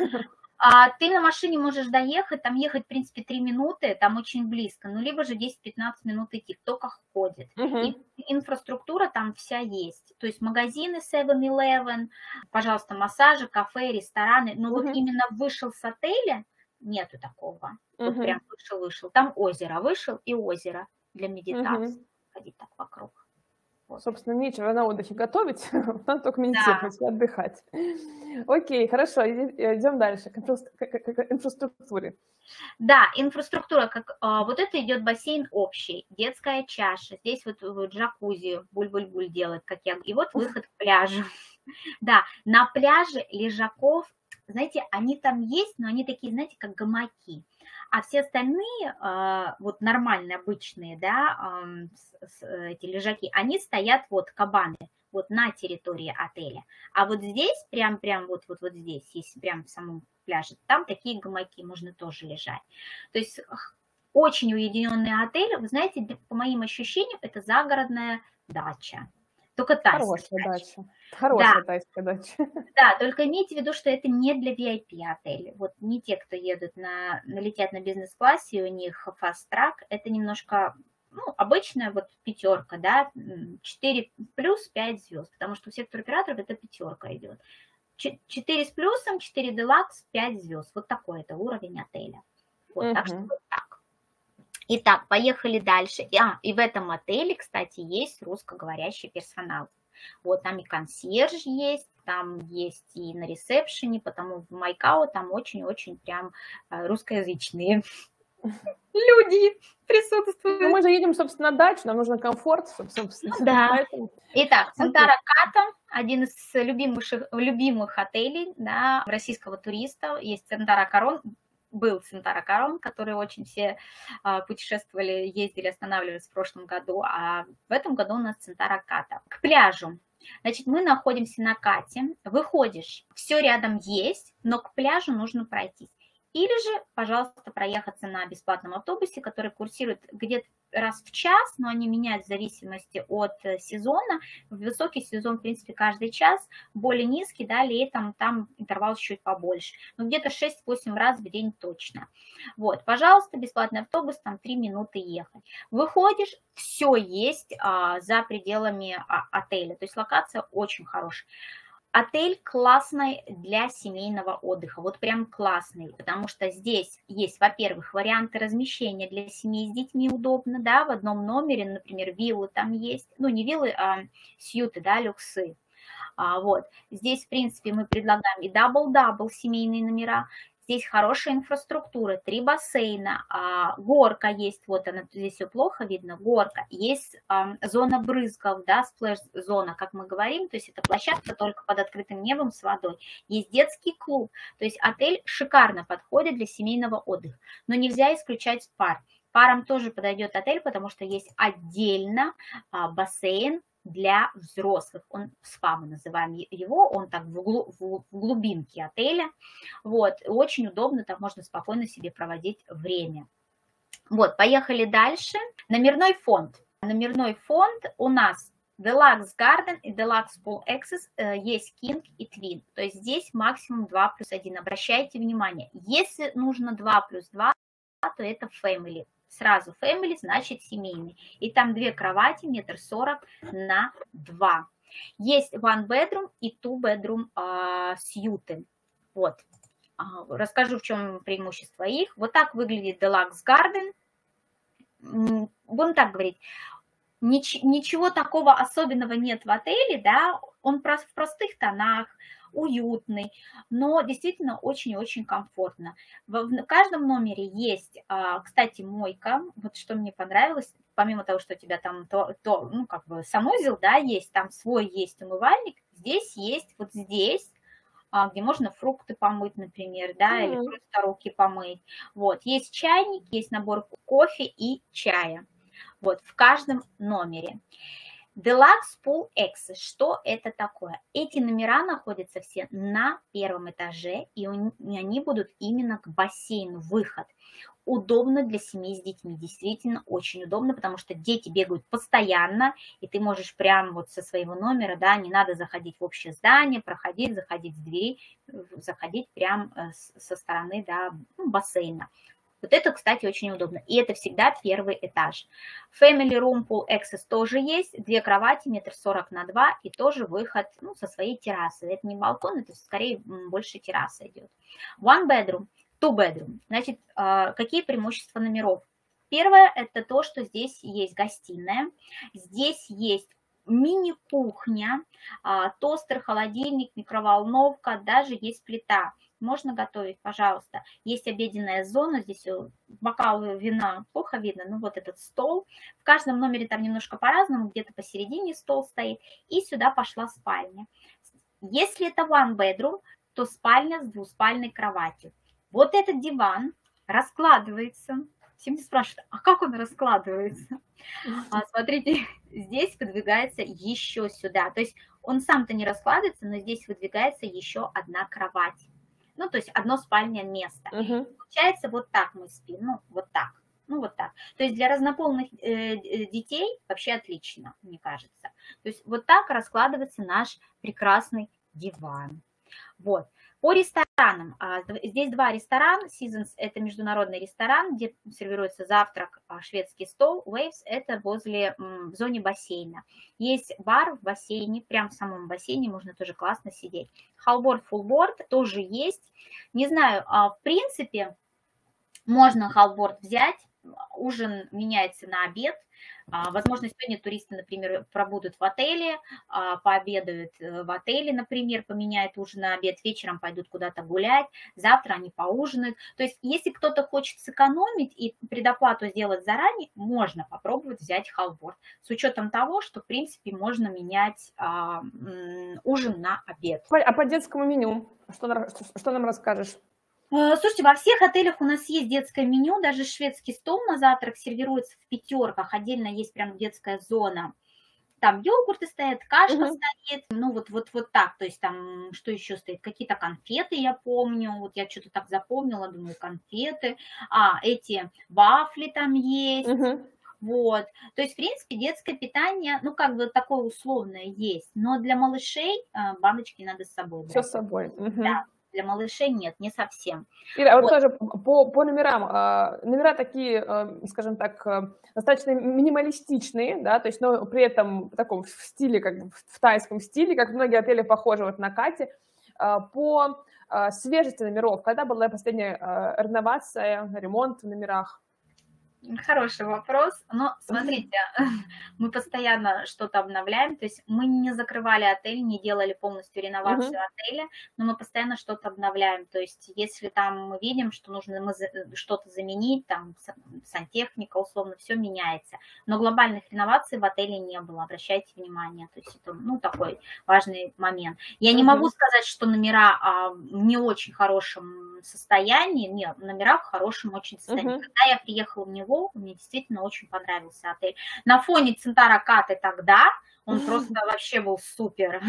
Ты на машине можешь доехать, там ехать, в принципе, 3 минуты, там очень близко, ну, либо же 10-15 минут идти, кто как ходит. И инфраструктура там вся есть, то есть магазины 7-Eleven, пожалуйста, массажи, кафе, рестораны, но вот именно вышел с отеля, нету такого, вот прям вышел, там озеро, вышел и озеро для медитации, ходить так вокруг. Вот. Собственно, нечего на отдыхе готовить, надо только медитировать и отдыхать. Окей, хорошо, идем дальше, к инфраструктуре. Да, инфраструктура, вот это идет бассейн общий, детская чаша, здесь вот джакузи, буль-буль-буль делает, как я, и вот выход к пляжу. Да, на пляже лежаков, знаете, они там есть, но они такие, знаете, как гамаки. А все остальные, вот нормальные, обычные, да, эти лежаки, они стоят вот кабаны, вот на территории отеля. А вот здесь, прям вот здесь, есть прям в самом пляже, там такие гамаки, можно тоже лежать. То есть очень уединенный отель, вы знаете, по моим ощущениям, это загородная дача. только тайская Хорошая дача. дача. Хорошая тайская дача. Да, только имейте в виду, что это не для VIP отелей. Вот не те, кто едут летят на бизнес-классе, и у них fast-track, это немножко, ну, обычная вот пятерка, да, 4 плюс 5 звезд, потому что у всех туроператоров это пятерка идет. 4 с плюсом, 4 делакс, 5 звезд. Вот такой это уровень отеля. Вот, так что вот так. Итак, поехали дальше. И в этом отеле, кстати, есть русскоговорящий персонал. Вот там и консьерж есть, там есть и на ресепшене, потому в Майкао там очень-очень прям русскоязычные люди присутствуют. Ну, мы же едем, собственно, на дачу, нам нужен комфорт, собственно. Да. Поэтому... Итак, Центара Ката, один из любимых отелей, да, российского туриста. Есть Центара Корон, был Центара Корон, который очень все путешествовали, ездили, останавливались в прошлом году, а в этом году у нас Центара Ката. К пляжу. Значит, мы находимся на Кате, выходишь, все рядом есть, но к пляжу нужно пройтись. Или же, пожалуйста, проехаться на бесплатном автобусе, который курсирует где-то раз в час, но они меняют в зависимости от сезона. В высокий сезон, в принципе, каждый час, более низкий, да, летом там интервал чуть побольше. Но где-то 6-8 раз в день точно. Вот, пожалуйста, бесплатный автобус, там 3 минуты ехать. Выходишь, все есть за пределами отеля, то есть локация очень хорошая. Отель классный для семейного отдыха, вот прям классный, потому что здесь есть, во-первых, варианты размещения для семьи с детьми удобно, да, в одном номере, например, виллы там есть, ну не виллы, а сьюты, да, люксы. Вот, здесь, в принципе, мы предлагаем и дабл-дабл семейные номера. Здесь хорошая инфраструктура, 3 бассейна, горка есть, вот она, здесь все плохо видно, горка, есть зона брызгов, да, сплэш-зона, как мы говорим, то есть это площадка только под открытым небом с водой. Есть детский клуб, то есть отель шикарно подходит для семейного отдыха, но нельзя исключать пар. Парам тоже подойдет отель, потому что есть отдельно бассейн для взрослых, он спа, мы называем его, он так в глубинке отеля, вот, очень удобно, там можно спокойно себе проводить время. Вот, поехали дальше. Номерной фонд. Номерной фонд у нас Deluxe Garden и Deluxe Pool Access, есть King и Twin, то есть здесь максимум 2+1, обращайте внимание, если нужно 2+2, то это Family. Сразу family, значит семейный. И там 2 кровати, 1,40 на 2. Есть one bedroom и two bedroom сьюты. Вот. Расскажу, в чем преимущество их. Вот так выглядит Deluxe Garden. Будем так говорить. Ничего такого особенного нет в отеле, да, он в простых тонах, уютный, но действительно очень-очень комфортно. В каждом номере есть, кстати, мойка, вот что мне понравилось, помимо того, что у тебя там ну, как бы санузел, да, есть, там свой есть умывальник, здесь есть, вот здесь, где можно фрукты помыть, например, да, или просто руки помыть. Вот, есть чайник, есть набор кофе и чая. Вот, в каждом номере. Deluxe Pool Access. Что это такое? Эти номера находятся все на 1 этаже, и они будут именно к бассейну, выход. Удобно для семьи с детьми, действительно очень удобно, потому что дети бегают постоянно, и ты можешь прямо вот со своего номера, да, не надо заходить в общее здание, проходить, заходить в дверь, заходить прямо со стороны, да, бассейна. Вот это, кстати, очень удобно. И это всегда 1 этаж. Family Room Pool Access тоже есть. 2 кровати, 1,40 на 2. И тоже выход, ну, со своей террасы. Это не балкон, это скорее больше терраса идет. One bedroom, two bedroom. Значит, какие преимущества номеров? Первое, это то, что здесь есть гостиная. Здесь есть мини-кухня, тостер, холодильник, микроволновка, даже есть плита. Можно готовить, пожалуйста. Есть обеденная зона, здесь бокалы вина плохо видно, ну вот этот стол. В каждом номере там немножко по-разному, где-то посередине стол стоит. И сюда пошла спальня. Если это one bedroom, то спальня с двуспальной кроватью. Вот этот диван раскладывается. Все меня спрашивают, а как он раскладывается? Смотрите, здесь выдвигается еще сюда. То есть он сам-то не раскладывается, но здесь выдвигается еще одна кровать. Ну, то есть одно спальное место. Получается, вот так мы спим, ну, вот так. Ну, вот так. То есть для разнополых детей вообще отлично, мне кажется. То есть вот так раскладывается наш прекрасный диван. Вот. По ресторанам. Здесь два ресторана. Seasons – это международный ресторан, где сервируется завтрак, шведский стол. Waves – это в зоне бассейна. Есть бар в бассейне, прям в самом бассейне, можно тоже классно сидеть. Халборд, фулборд тоже есть. Не знаю, в принципе, можно халборд взять. Ужин меняется на обед. Возможно, сегодня туристы, например, пробудут в отеле, пообедают в отеле, например, поменяют ужин на обед, вечером пойдут куда-то гулять, завтра они поужинают. То есть, если кто-то хочет сэкономить и предоплату сделать заранее, можно попробовать взять халборд. С учетом того, что, в принципе, можно менять ужин на обед. А по детскому меню что нам расскажешь? Слушайте, во всех отелях у нас есть детское меню, даже шведский стол на завтрак сервируется в пятерках, отдельно есть прям детская зона. Там йогурты стоят, кашка стоит, ну вот так, то есть там что еще стоит, какие-то конфеты, я помню, вот я что-то так запомнила, думаю, конфеты, эти вафли там есть. Вот, то есть, в принципе, детское питание, ну, как бы такое условное есть, но для малышей баночки надо с собой брать. Все с собой. Да. Для малышей нет, не совсем. Ира, вот тоже по номерам. Номера такие, скажем так, достаточно минималистичные, да, то есть, но при этом в таком стиле, как бы в тайском стиле, как многие отели похожи вот на Кате. По свежести номеров, когда была последняя реновация, ремонт в номерах? Хороший вопрос, но смотрите, мы постоянно что-то обновляем, то есть мы не закрывали отель, не делали полностью реновацию отеля, но мы постоянно что-то обновляем, то есть если там мы видим, что нужно что-то заменить, там сантехника, условно, все меняется, но глобальных реноваций в отеле не было, обращайте внимание, то есть это, ну, такой важный момент. Я не могу сказать, что номера в не очень хорошем состоянии, нет, номера в хорошем очень состоянии. Когда я приехала в него, мне действительно очень понравился отель. На фоне Центара Каты тогда он просто вообще был супер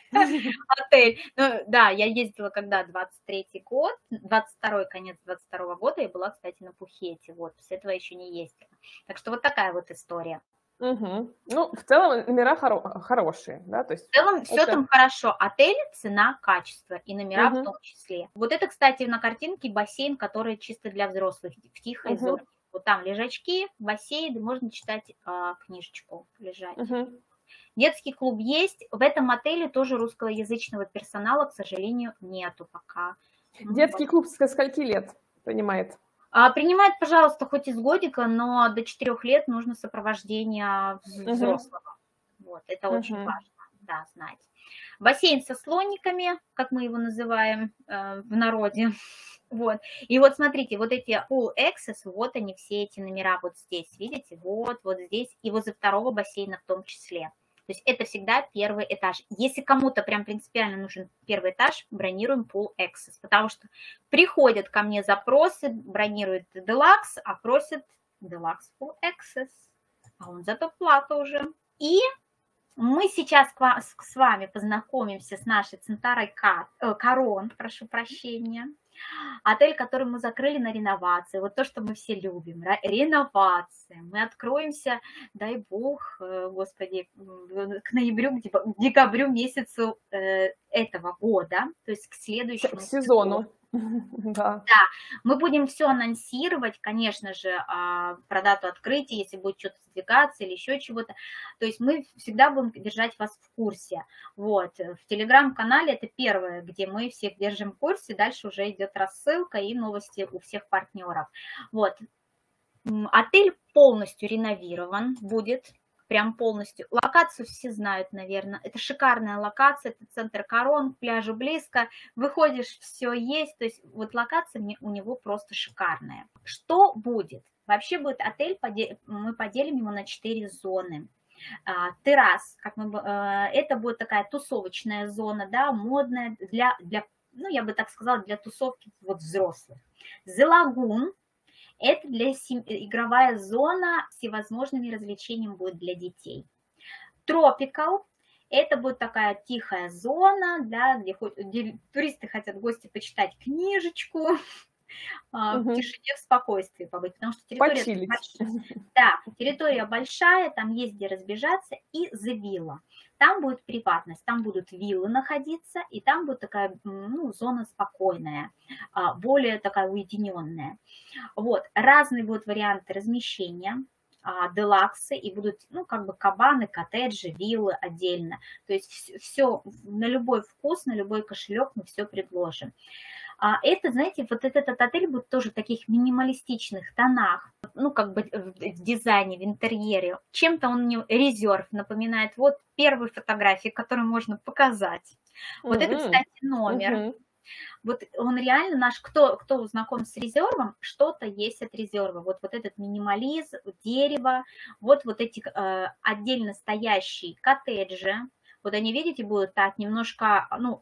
отель. Ну, да, я ездила когда 23-й год, 22-й, конец 22-го года, и была, кстати, на Пхукете. Вот, после этого еще не ездила. Так что вот такая вот история. Ну, в целом номера хорошие, да, то есть... В целом все там хорошо. Отель, цена, качество и номера в том числе. Вот это, кстати, на картинке бассейн, который чисто для взрослых, в тихой зоне. Вот там лежачки, бассейн, можно читать книжечку, лежать. Детский клуб есть. В этом отеле тоже русскоязычного персонала, к сожалению, нету пока. Детский клуб со скольки лет принимает? Принимает, пожалуйста, хоть из годика, но до 4 лет нужно сопровождение взрослого. Вот, это очень важно, да, знать. Бассейн со слониками, как мы его называем в народе. Вот. И вот смотрите, вот эти Pool Access, вот они все эти номера вот здесь, видите, вот здесь, и возле второго бассейна в том числе. То есть это всегда первый этаж. Если кому-то прям принципиально нужен первый этаж, бронируем Pool Access, потому что приходят ко мне запросы, бронируют Deluxe, а просят Deluxe Pool Access, а он зато плата уже. И мы сейчас с вами познакомимся с нашей Центарой Корон, прошу прощения. Отель, который мы закрыли на реновации, вот то, что мы все любим, реновация. Мы откроемся, дай бог, господи, к ноябрю, к декабрю месяцу этого года, то есть к следующему сезону. Да. Мы будем все анонсировать, конечно же, про дату открытия, если будет что-то сдвигаться или еще чего-то. То есть мы всегда будем держать вас в курсе. Вот. В Телеграм-канале это первое, где мы всех держим в курсе, дальше уже идет рассылка и новости у всех партнеров. Вот. Отель полностью реновирован будет. Прям полностью. Локацию все знают, наверное. Это шикарная локация, это центр Корон, к пляжу близко. Выходишь, все есть. То есть вот локация у него просто шикарная. Что будет? Вообще будет отель, мы поделим его на 4 зоны. Террас, это будет такая тусовочная зона, да, модная, для, ну, я бы так сказала, для тусовки вот взрослых. The Lagoon. Это игровая зона, всевозможными развлечениями будет для детей. Tropical – это будет такая тихая зона, да, где туристы хотят, гости, почитать книжечку, в Мгм. тишине, в спокойствии побыть, потому что территория Почилить. большая. Да, территория большая, там есть где разбежаться, и The Villa. Там будет приватность, там будут виллы находиться, и там будет такая, ну, зона спокойная, более такая уединенная. Вот, разные будут варианты размещения, делаксы, и будут, ну, как бы кабаны, коттеджи, виллы отдельно. То есть все на любой вкус, на любой кошелек мы все предложим. Это, знаете, вот этот отель будет тоже в таких минималистичных тонах, ну, как бы в дизайне, в интерьере. Чем-то он мне резерв напоминает. Вот первые фотографии, которые можно показать. Вот это, кстати, номер. Мгм. Вот он реально наш, кто знаком с резервом, что-то есть от резерва. Вот этот минимализм, дерево, вот эти отдельно стоящие коттеджи. Вот они, видите, будут так немножко, ну,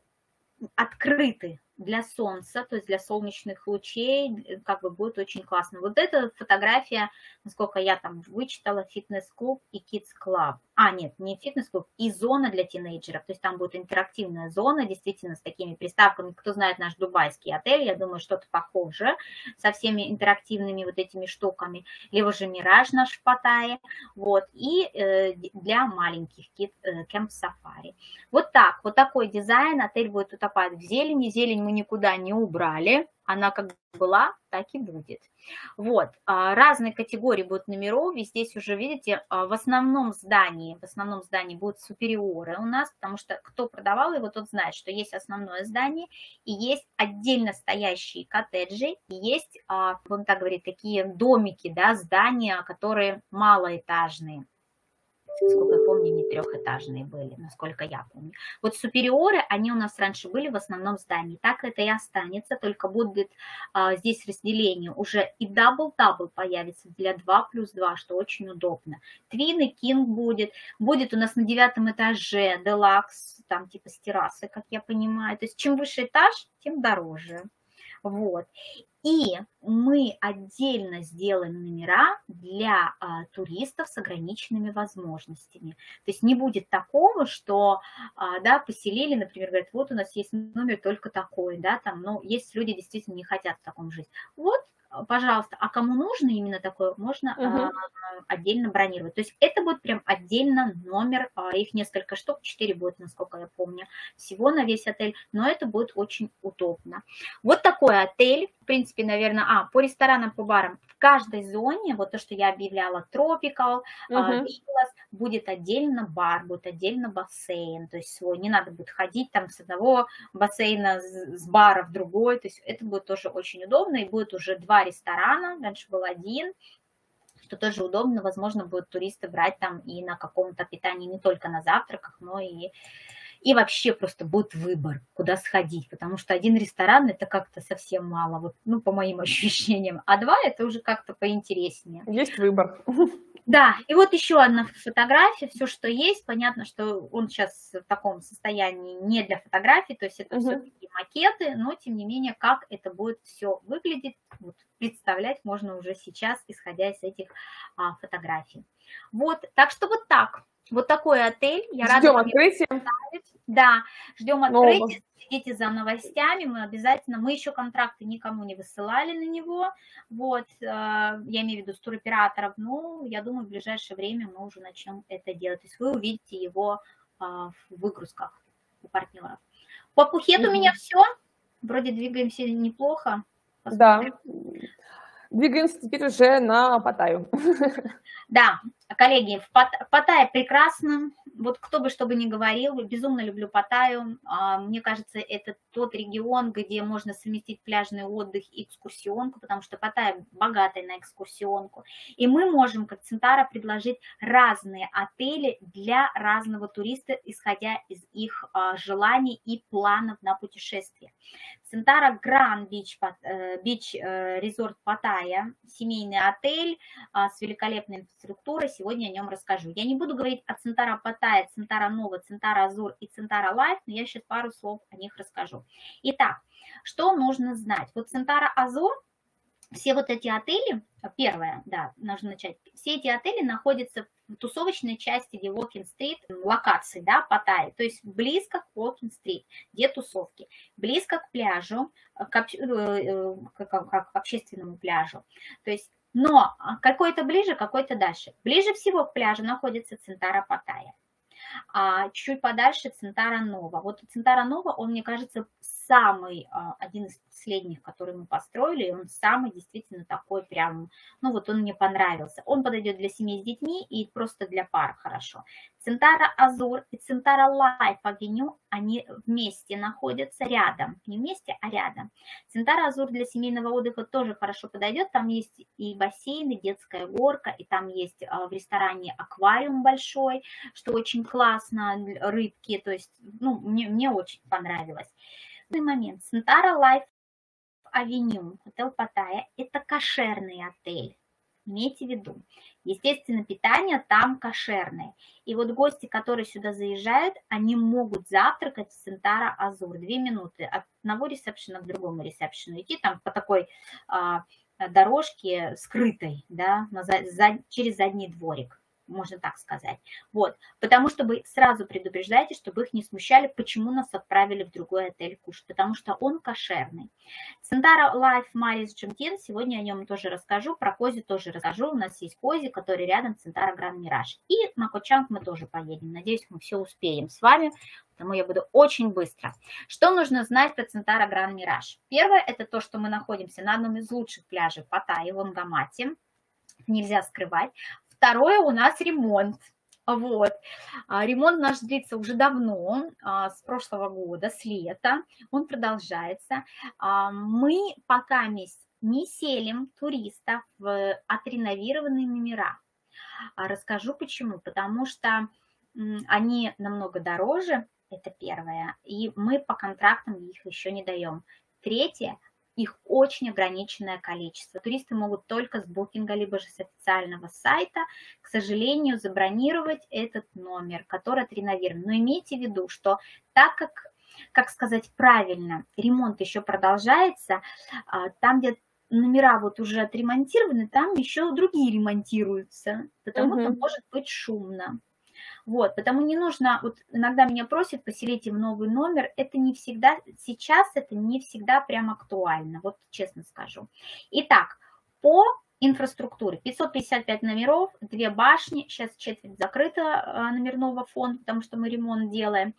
открыты для солнца, то есть для солнечных лучей, как бы будет очень классно. Вот эта фотография, насколько я там вычитала, фитнес-клуб и kids-клуб. Нет, не фитнес-клуб, и зона для тинейджеров. То есть там будет интерактивная зона, действительно, с такими приставками. Кто знает наш дубайский отель, я думаю, что-то похоже, со всеми интерактивными вот этими штуками. Либо же Мираж наш в Паттайе. Вот, и для маленьких кемп-сафари. Вот так, вот такой дизайн. Отель будет утопать в зелени. Зелень мы никуда не убрали. Она как была, так и будет. Вот, разные категории будут номеров, и здесь уже, видите, в основном здании будут супериоры у нас, потому что кто продавал его, тот знает, что есть основное здание, и есть отдельно стоящие коттеджи, и есть, он так говорит, такие домики, да, здания, которые малоэтажные. Сколько я помню, не трехэтажные были, насколько я помню. Вот супериоры, они у нас раньше были в основном здании. Так это и останется, только будет здесь разделение. Уже и дабл-дабл появится для 2+2, что очень удобно. Твин и кинг будет. Будет у нас на 9 этаже делакс, там типа с террасой, как я понимаю. То есть чем выше этаж, тем дороже. Вот. И мы отдельно сделаем номера для туристов с ограниченными возможностями. То есть не будет такого, что да, поселили, например, говорят, вот у нас есть номер только такой, да, там, но есть люди действительно не хотят в таком жить. Вот, пожалуйста, а кому нужно именно такое, можно отдельно бронировать. То есть это будет прям отдельно номер, их несколько штук, 4 будет, насколько я помню, всего на весь отель, но это будет очень удобно. Вот такой отель, в принципе, наверное, по ресторанам, по барам, в каждой зоне, вот то, что я объявляла, Tropical, Villas, будет отдельно бар, будет отдельно бассейн, то есть свой, не надо будет ходить там с одного бассейна, с бара в другой, то есть это будет тоже очень удобно, и будет уже 2 ресторана, раньше был 1, что тоже удобно, возможно, будут туристы брать там и на каком-то питании, не только на завтраках, но и вообще просто будет выбор, куда сходить, потому что 1 ресторан это как-то совсем мало, вот, ну, по моим ощущениям, а 2 это уже как-то поинтереснее. Есть выбор. Да, и вот еще одна фотография, все, что есть, понятно, что он сейчас в таком состоянии не для фотографий, то есть это все-таки макеты, но тем не менее, как это будет все выглядеть, вот, представлять можно уже сейчас, исходя из этих фотографий. Вот, так что вот так. Вот такой отель. Я ждем открытия. Да, ждем открытия. Следите за новостями. Мы обязательно, мы еще контракты никому не высылали на него. Вот, я имею в виду с туроператоров. Ну, я думаю, в ближайшее время мы уже начнем это делать. То есть вы увидите его в выгрузках у партнеров. По Пхукету у меня все. Вроде двигаемся неплохо. Посмотрим. Да. Двигаемся теперь уже на Паттайю. Да, коллеги, Паттайя прекрасно. Вот кто бы что бы ни говорил, безумно люблю Паттайю. Мне кажется, это тот регион, где можно совместить пляжный отдых и экскурсионку, потому что Паттайя богатая на экскурсионку. И мы можем, как Центара, предложить разные отели для разного туриста, исходя из их желаний и планов на путешествие. Центара Гранд Бич Резорт Паттайя, семейный отель с великолепной инфраструктурой. Сегодня о нем расскажу. Я не буду говорить о Центара Паттайя, Центара Нова, Центара Азур и Центара Лайф, но я сейчас пару слов о них расскажу. Итак, что нужно знать? Вот Центара Азур все вот эти отели, первое, да, нужно начать, все эти отели находятся в тусовочной части, где Walking Street, локации, да, Паттайи, то есть близко к Walking Street, где тусовки, близко к пляжу, как к общественному пляжу, то есть, но какой-то ближе, какой-то дальше. Ближе всего к пляжу находится Центара Паттайя, а чуть подальше Центара Нова. Вот Центара Нова, он, мне кажется, самый, один из последних, который мы построили, он самый действительно такой прям, ну вот он мне понравился. Он подойдет для семьи с детьми и просто для пар хорошо. Центара Азур и Центара Лайф Авеню, они вместе находятся рядом, не вместе, а рядом. Центара Азур для семейного отдыха тоже хорошо подойдет, там есть и бассейн, и детская горка, и там есть в ресторане аквариум большой, что очень классно, рыбки, то есть, ну, мне очень понравилось. Момент. Центара Лайф Авеню, отель Паттайя, это кошерный отель. Имейте в виду. Естественно, питание там кошерное. И вот гости, которые сюда заезжают, они могут завтракать в Центара Азур. 2 минуты от одного ресепшена к другому ресепшену. Идти там по такой дорожке скрытой, да, через задний дворик. Можно так сказать. Вот. Потому что вы сразу предупреждаете, чтобы их не смущали, почему нас отправили в другой отель кушать. Потому что он кошерный. Центара Лайф Марис Джимтин, сегодня о нем тоже расскажу. Про Кози тоже расскажу. У нас есть Кози, который рядом Центара Гранд Мираж. И на Кочанг мы тоже поедем. Надеюсь, мы все успеем с вами. Потому я буду очень быстро. Что нужно знать про Центара Гранд Мираж? Первое, это то, что мы находимся на одном из лучших пляжей Паттайи, в Лонгомате. Нельзя скрывать. Второе, у нас ремонт. Вот. Ремонт наш длится уже давно, с прошлого года, с лета. Он продолжается. Мы пока не селим туристов в отреновированные номера. Расскажу почему. Потому что они намного дороже, это первое, и мы по контрактам их еще не даем. Третье, их очень ограниченное количество. Туристы могут только с букинга, либо же с официального сайта, к сожалению, забронировать этот номер, который отреновирован. Но имейте в виду, что так как сказать правильно, ремонт еще продолжается, там, где номера вот уже отремонтированы, там еще другие ремонтируются, потому что может быть шумно. Вот, потому не нужно, вот иногда меня просят поселить им новый номер, это не всегда, сейчас это не всегда прям актуально, вот честно скажу. Итак, по инфраструктуре 555 номеров, 2 башни, сейчас четверть закрыта номерного фонда, потому что мы ремонт делаем.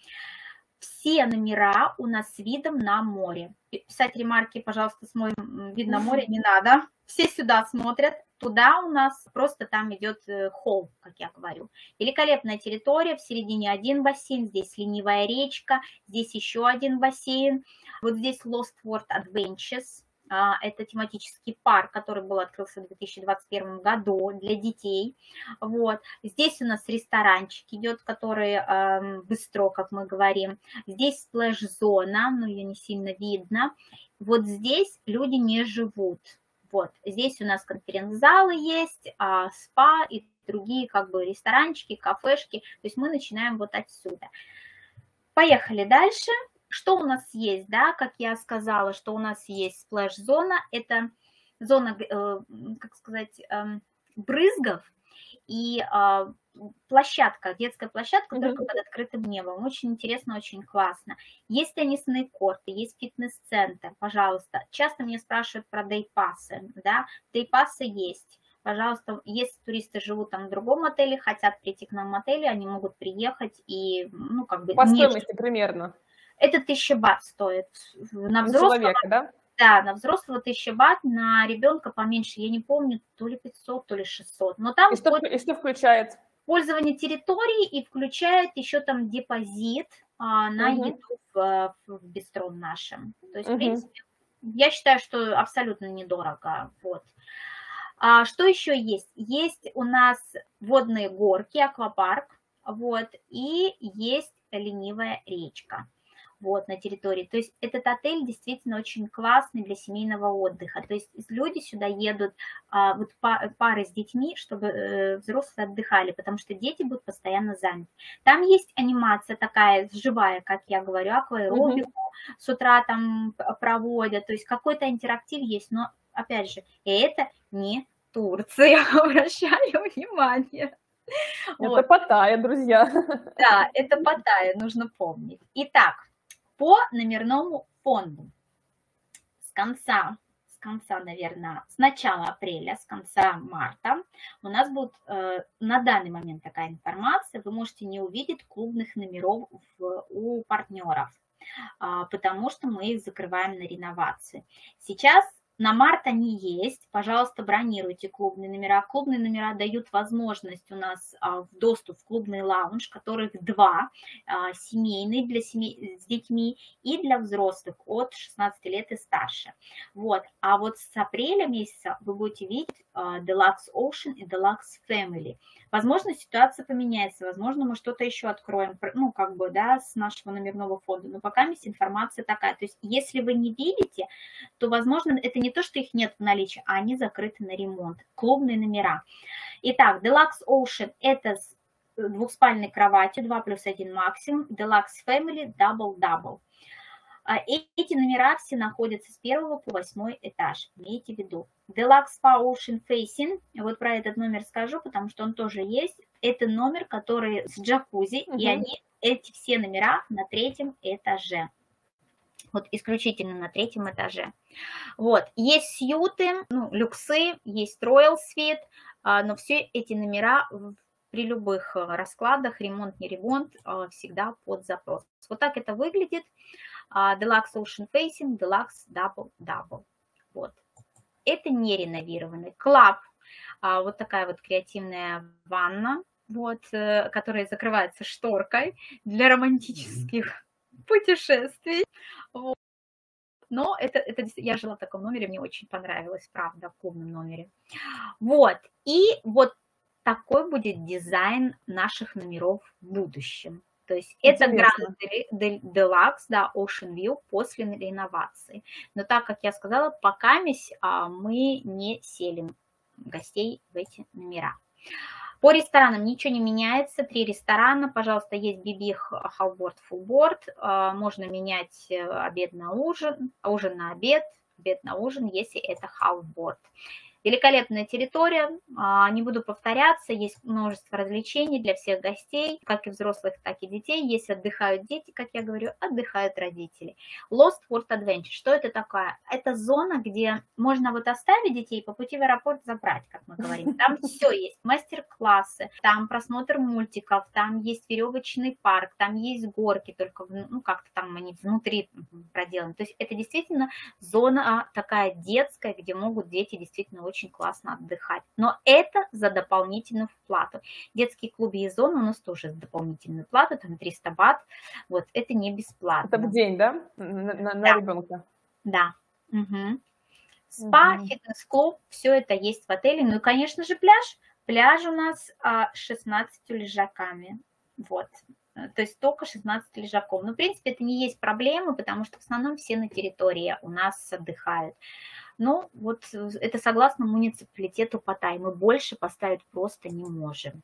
Все номера у нас с видом на море. Писать ремарки, пожалуйста, с моим вид на море не надо. Все сюда смотрят. Туда у нас просто там идет холл, как я говорю. Великолепная территория. В середине один бассейн. Здесь ленивая речка. Здесь еще один бассейн. Вот здесь Lost World Adventures. Это тематический парк, который был открылся в 2021 году для детей. Вот. Здесь у нас ресторанчик идет, который быстро, как мы говорим. Здесь сплэш-зона, но ее не сильно видно. Вот здесь люди не живут. Вот. Здесь у нас конференц-залы есть, спа и другие как бы ресторанчики, кафешки. То есть мы начинаем вот отсюда. Поехали дальше. Что у нас есть, да, как я сказала, что у нас есть сплэш-зона, это зона, как сказать, брызгов и площадка, детская площадка, только под открытым небом. Очень интересно, очень классно. Есть теннисные корты, есть фитнес-центр, пожалуйста. Часто меня спрашивают про дейпассы, да, дейпассы есть. Пожалуйста, если туристы живут там в другом отеле, хотят прийти к нам в отеле, они могут приехать и, ну, как бы... По стоимости примерно? Это 1000 бат стоит. На взрослого, человека, да? Да, на взрослого 1000 бат, на ребенка поменьше, я не помню, то ли 500, то ли 600. Но там и что включает? Пользование территорией и включает еще там депозит на еду в бистро нашем. То есть, в принципе, я считаю, что абсолютно недорого. Вот. Что еще есть? Есть у нас водные горки, аквапарк, вот, и есть ленивая речка. Вот, на территории. То есть этот отель действительно очень классный для семейного отдыха. То есть люди сюда едут, вот пары с детьми, чтобы взрослые отдыхали, потому что дети будут постоянно заняты. Там есть анимация такая живая, как я говорю, акваэробику с утра там проводят. То есть какой-то интерактив есть, но опять же, это не Турция, обращаю внимание. Это Паттайя, друзья. Да, это Паттайя, нужно помнить. Итак, по номерному фонду с конца, наверное, с начала апреля, с конца марта у нас будет на данный момент такая информация. Вы можете не увидеть клубных номеров у партнеров, потому что мы их закрываем на реновации. Сейчас на март они есть, пожалуйста, бронируйте клубные номера. Клубные номера дают возможность у нас в доступ в клубный лаунж, которых 2, семейный для семей с детьми и для взрослых от 16 лет и старше. Вот. А вот с апреля месяца вы будете видеть Deluxe Ocean и Deluxe Family. Возможно, ситуация поменяется, возможно, мы что-то еще откроем, ну, как бы, да, с нашего номерного фонда, но пока есть информация такая. То есть, если вы не видите, то, возможно, это не то, что их нет в наличии, а они закрыты на ремонт. Клубные номера. Итак, Deluxe Ocean – это с двухспальной кроватью, 2+1 максимум, Deluxe Family – double-double. Эти номера все находятся с 1 по 8 этаж, имейте в виду. Deluxe Spa Ocean Facing, вот про этот номер скажу, потому что он тоже есть. Это номер, который с джакузи, и эти все номера на 3 этаже. Вот исключительно на 3 этаже. Вот, есть сьюты, ну, люксы, есть Royal Suite, но все эти номера при любых раскладах, ремонт, не ремонт, всегда под запрос. Вот так это выглядит. Deluxe Ocean Facing, Deluxe Double-Double. Вот. Это не реновированный. Club, вот такая вот креативная ванна, вот, которая закрывается шторкой для романтических путешествий. Вот. Но это я жила в таком номере, мне очень понравилось, правда, в клубном номере. Вот. И вот такой будет дизайн наших номеров в будущем. То есть это Grand Deluxe, да, Ocean View после реновации. Но так как я сказала, пока мы не селим гостей в эти номера. По ресторанам ничего не меняется. 3 ресторана, пожалуйста, есть BB, Half-Board, Full-Board. Можно менять обед на ужин, ужин на обед, обед на ужин, если это Half-Board. Великолепная территория, не буду повторяться, есть множество развлечений для всех гостей, как и взрослых, так и детей. Если отдыхают дети, как я говорю, отдыхают родители. Lost World Adventure, что это такое? Это зона, где можно вот оставить детей, по пути в аэропорт забрать, как мы говорим. Там все есть, мастер-классы, там просмотр мультиков, там есть веревочный парк, там есть горки, только, ну, как-то там они внутри проделаны. То есть это действительно зона такая детская, где могут дети действительно очень классно отдыхать. Но это за дополнительную плату. Детские клубы и зоны у нас тоже за дополнительную плату, там 300 бат. Вот, это не бесплатно. Это в день, да? На ребенка? Да. Угу. Спа, фитнес-клуб, все это есть в отеле. Ну и, конечно же, пляж. Пляж у нас 16 лежаками. Вот. То есть только 16 лежаков. Но, в принципе, это не есть проблема, потому что в основном все на территории у нас отдыхают. Ну, вот это согласно муниципалитету Паттайи. Мы больше поставить просто не можем.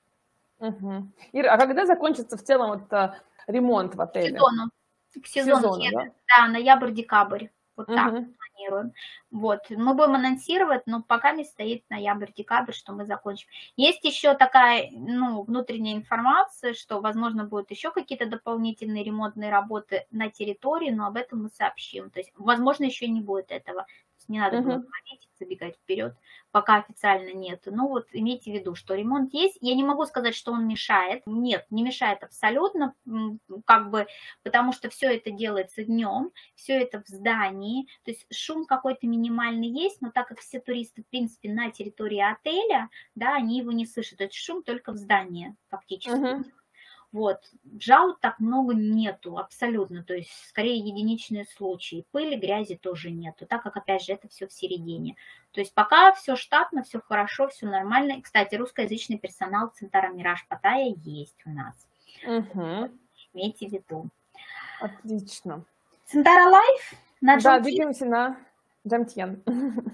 Ира, а когда закончится в целом вот, ремонт в отеле? К сезону, да, ноябрь-декабрь. Вот так планируем. Вот, мы будем анонсировать, но пока не стоит ноябрь-декабрь, что мы закончим. Есть еще такая, ну, внутренняя информация, что, возможно, будут еще какие-то дополнительные ремонтные работы на территории, но об этом мы сообщим. То есть, возможно, еще не будет этого. Не надо было говорить, забегать вперед, пока официально нет. Ну вот имейте в виду, что ремонт есть. Я не могу сказать, что он мешает. Нет, не мешает абсолютно, как бы, потому что все это делается днем, все это в здании. То есть шум какой-то минимальный есть, но так как все туристы, в принципе, на территории отеля, да, они его не слышат. То есть шум только в здании фактически. Вот, жалоб так много нету, абсолютно, то есть скорее единичные случаи. Пыли, грязи тоже нету, так как, опять же, это все в середине. То есть пока все штатно, все хорошо, все нормально. И, кстати, русскоязычный персонал Центара Мираж Паттайя есть у нас. Имейте в виду. Отлично. Центара Лайф на Джамтьен. Да, двигаемся на Джамтьен.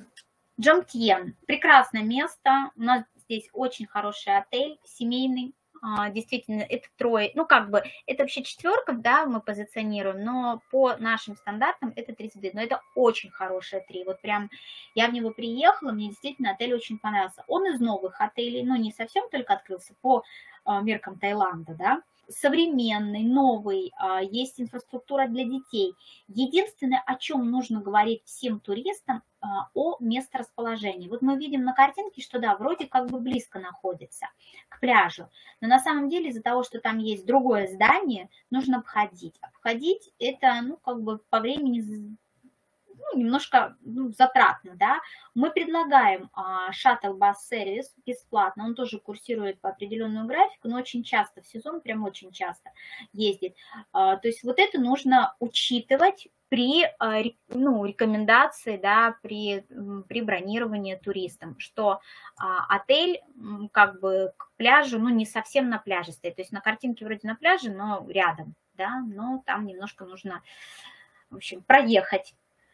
Джамтьен. Прекрасное место. У нас здесь очень хороший отель, семейный. Действительно, это трое, ну, как бы, это вообще четверка, да, мы позиционируем, но по нашим стандартам это 32, но это очень хорошее 3, вот прям я в него приехала, мне действительно отель очень понравился. Он из новых отелей, ну, не совсем только открылся, по меркам Таиланда, да, современный, новый, есть инфраструктура для детей. Единственное, о чем нужно говорить всем туристам, о месторасположении. Вот мы видим на картинке, что да, вроде как бы близко находится к пляжу, но на самом деле из-за того, что там есть другое здание, нужно обходить. Обходить это, ну, как бы по времени, ну, немножко затратно, да. Мы предлагаем шаттл-бас-сервис бесплатно, он тоже курсирует по определенному графику, но очень часто в сезон, прям очень часто ездит. То есть вот это нужно учитывать при рекомендации, да, при бронировании туристам, что отель как бы к пляжу, ну, не совсем на пляже стоит, то есть на картинке вроде на пляже, но рядом, да, но там немножко нужно, в общем, проехать.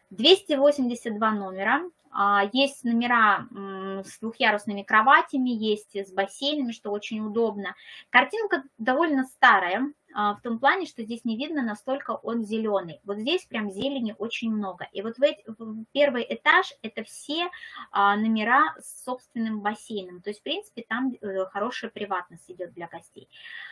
282 номера, есть номера с двухъярусными кроватями, есть с бассейнами, что очень удобно. Картинка довольно старая, в том плане, что здесь не видно, настолько он зеленый. Вот здесь прям зелени очень много. И вот в первый этаж это все номера с собственным бассейном. То есть, в принципе, там хорошая приватность идет для гостей.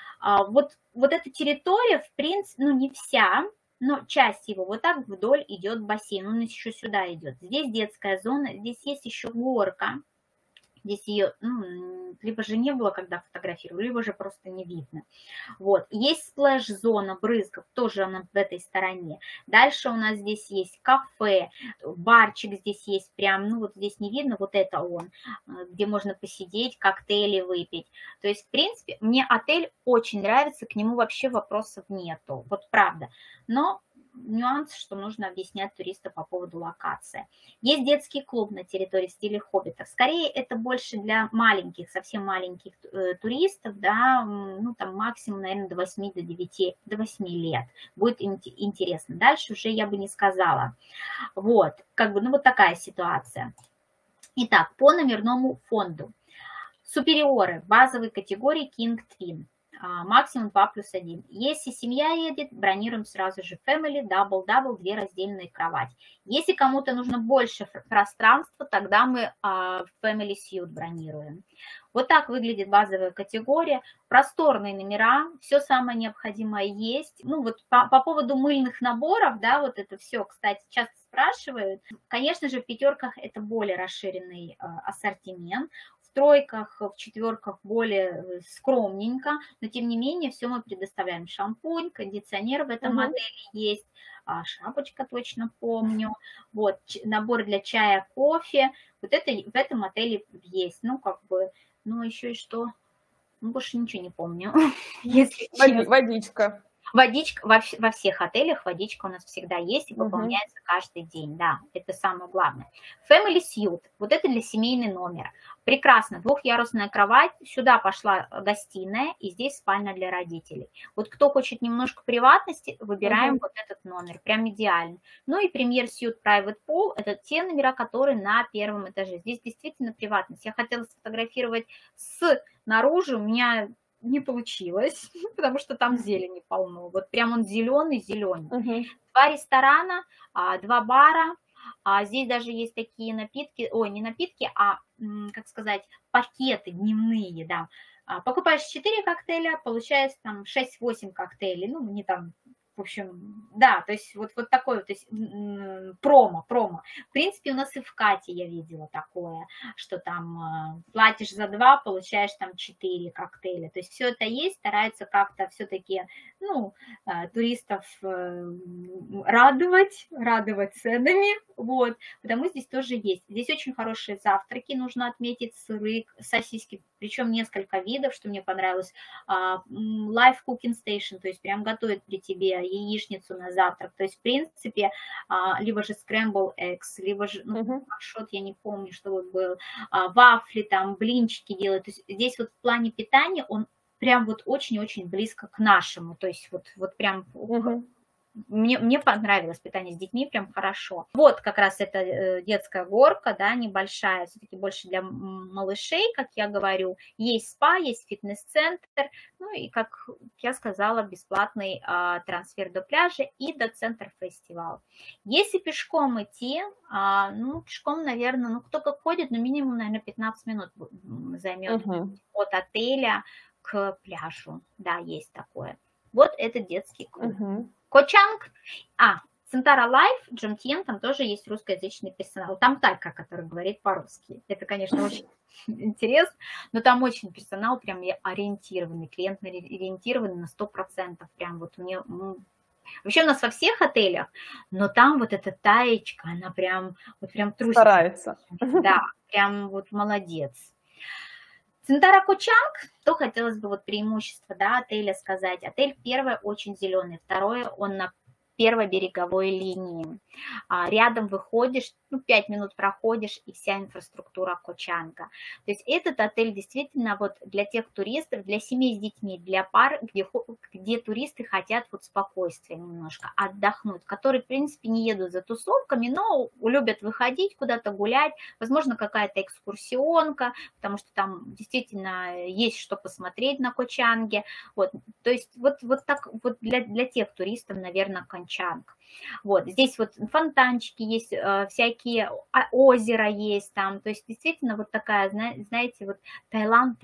Вот эта территория, в принципе, ну не вся, но часть его вот так вдоль идет бассейн, он еще сюда идет. Здесь детская зона, здесь есть еще горка. Здесь ее, ну, либо же не было, когда фотографировали, либо же просто не видно. Вот. Есть сплэш-зона брызгов, тоже она в этой стороне. Дальше у нас здесь есть кафе, барчик здесь есть прям, ну вот здесь не видно, вот это он, где можно посидеть, коктейли выпить. То есть, в принципе, мне отель очень нравится, к нему вообще вопросов нету, вот правда. Но нюанс, что нужно объяснять туристу по поводу локации. Есть детский клуб на территории в стиле хоббитов. Скорее, это больше для маленьких, совсем маленьких туристов, да, ну, там максимум, наверное, до 8, до 9, до 8 лет. Будет интересно. Дальше уже я бы не сказала. Вот, как бы, ну, вот такая ситуация. Итак, по номерному фонду. Супериоры, базовой категории King Twin. Максимум 2+1. Если семья едет, бронируем сразу же Family, Double, 2 раздельные кровати. Если кому-то нужно больше пространства, тогда мы Family Suite бронируем. Вот так выглядит базовая категория. Просторные номера, все самое необходимое есть. Ну вот по поводу мыльных наборов, да, вот это все, кстати, часто спрашивают. Конечно же, в пятерках это более расширенный ассортимент. В тройках, в четверках более скромненько, но тем не менее все мы предоставляем. Шампунь, кондиционер в этом отеле есть, шапочка точно помню, вот, набор для чая, кофе, вот это в этом отеле есть, ну как бы, ну еще и что, ну больше ничего не помню. Водичка. Водичка, во всех отелях водичка у нас всегда есть и пополняется каждый день, да, это самое главное. Family Suite, вот это для семейный номер. Прекрасно, двухъярусная кровать, сюда пошла гостиная и здесь спальня для родителей. Вот кто хочет немножко приватности, выбираем вот этот номер, прям идеально. Ну и Premier Suite Private Pool, это те номера, которые на первом этаже. Здесь действительно приватность. Я хотела сфотографировать снаружи, у меня не получилось, потому что там зелени полно. Вот прям он зеленый. 2 ресторана, 2 бара. Здесь даже есть такие напитки, ой, не напитки, а, как сказать, пакеты дневные, да. Покупаешь 4 коктейля, получаешь там 6-8 коктейлей, ну, не там, в общем, да, то есть вот такое, то есть промо. В принципе, у нас и в Кате я видела такое, что там платишь за 2, получаешь там 4 коктейля. То есть все это есть, стараются как-то все-таки, ну, туристов радовать ценами, вот, потому здесь тоже есть. Здесь очень хорошие завтраки, нужно отметить, сыры, сосиски, причем несколько видов, что мне понравилось. Live Cooking Station, то есть прям готовят при тебе яичницу на завтрак. То есть, в принципе, либо же scramble eggs, либо же, ну, пашот, я не помню, что вот был, вафли, там, блинчики делают. То есть здесь вот в плане питания он прям вот очень-очень близко к нашему. То есть вот прям мне понравилось питание с детьми, прям хорошо. Вот как раз это детская горка, да, небольшая, все-таки больше для малышей, как я говорю. Есть спа, есть фитнес-центр, ну и, как я сказала, бесплатный трансфер до пляжа и до центра фестиваля. Если пешком идти, ну, пешком, наверное, ну, кто как ходит, но минимум, наверное, 15 минут займет от отеля к пляжу. Да, есть такое. Вот это детский клуб. Кочанг. Центара Лайф, Джомтьен, там тоже есть русскоязычный персонал. Там Тайка, который говорит по-русски. Это, конечно, очень интересно, но там очень персонал прям ориентированный, клиент-ориентированный на 100%. Прям вот мне... Вообще у нас во всех отелях, но там вот эта Таечка, она прям, вот прям трусится. Старается. Да, прям вот молодец. Центара Кочанг, то хотелось бы вот преимущество, да, отеля сказать. Отель первое очень зеленый, второе он на первой береговой линии. Рядом выходишь, 5 минут проходишь, и вся инфраструктура Кочанга. То есть этот отель действительно вот для тех туристов, для семей с детьми, для пар, где туристы хотят вот спокойствия немножко, отдохнуть, которые, в принципе, не едут за тусовками, но любят выходить куда-то гулять, возможно, какая-то экскурсионка, потому что там действительно есть что посмотреть на Кочанге. Вот, то есть вот так вот для тех туристов, наверное, Кочанг. Вот, здесь вот фонтанчики есть, всякие озера есть там, то есть действительно вот такая, знаете, вот Таиланд,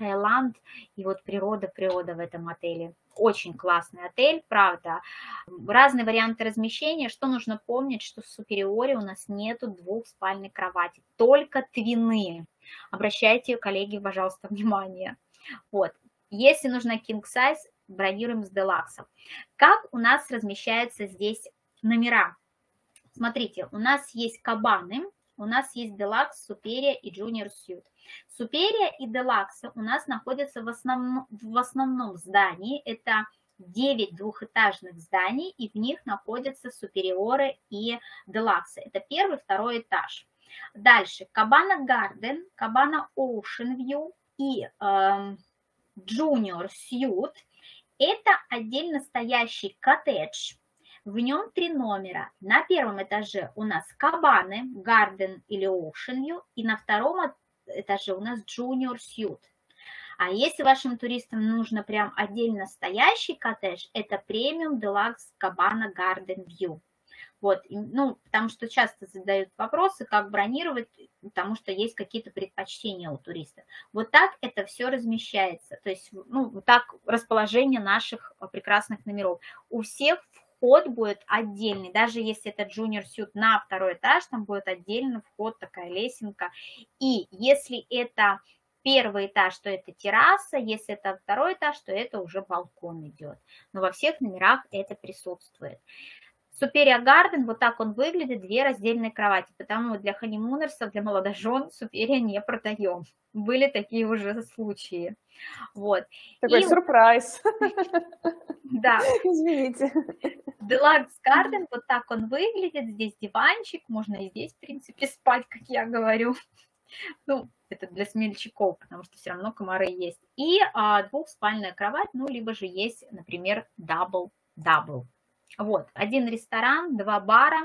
и вот природа в этом отеле. Очень классный отель, правда. Разные варианты размещения. Что нужно помнить, что в Супериоре у нас нету двухспальной кровати, только твины. Обращайте, коллеги, пожалуйста, внимание. Вот. Если нужна king size, бронируем с делаксом. Как у нас размещаются здесь номера? Смотрите, у нас есть кабаны, у нас есть Deluxe, Superior и Junior Suite. Superior и Deluxe у нас находятся в основном здании. Это 9 двухэтажных зданий, и в них находятся Superior и Deluxe. Это первый, второй этаж. Дальше Cabana Garden, Cabana Ocean View и Junior Suite. Это отдельно стоящий коттедж. В нем 3 номера. На первом этаже у нас кабаны, Garden или Ocean View, и на втором этаже у нас Junior Suite. А если вашим туристам нужно прям отдельно стоящий коттедж, это Premium Deluxe Cabana Garden View. Вот, ну, потому что часто задают вопросы, как бронировать, потому что есть какие-то предпочтения у туристов. Вот так это все размещается. То есть, ну, вот так расположение наших прекрасных номеров. У всех вход будет отдельный, даже если это Junior Suite на второй этаж, там будет отдельный вход, такая лесенка. И если это первый этаж, то это терраса, если это второй этаж, то это уже балкон идет. Но во всех номерах это присутствует. Superior Garden, вот так он выглядит, 2 раздельные кровати, потому для ханимунерсов, для молодожен Superior не продаем. Были такие уже случаи. Вот. Такой сюрприз. Да. Извините. Deluxe Garden, вот так он выглядит, здесь диванчик, можно и здесь, в принципе, спать, как я говорю. Ну, это для смельчаков, потому что все равно комары есть. И двухспальная кровать, ну, либо же есть, например, double. Вот, 1 ресторан, 2 бара.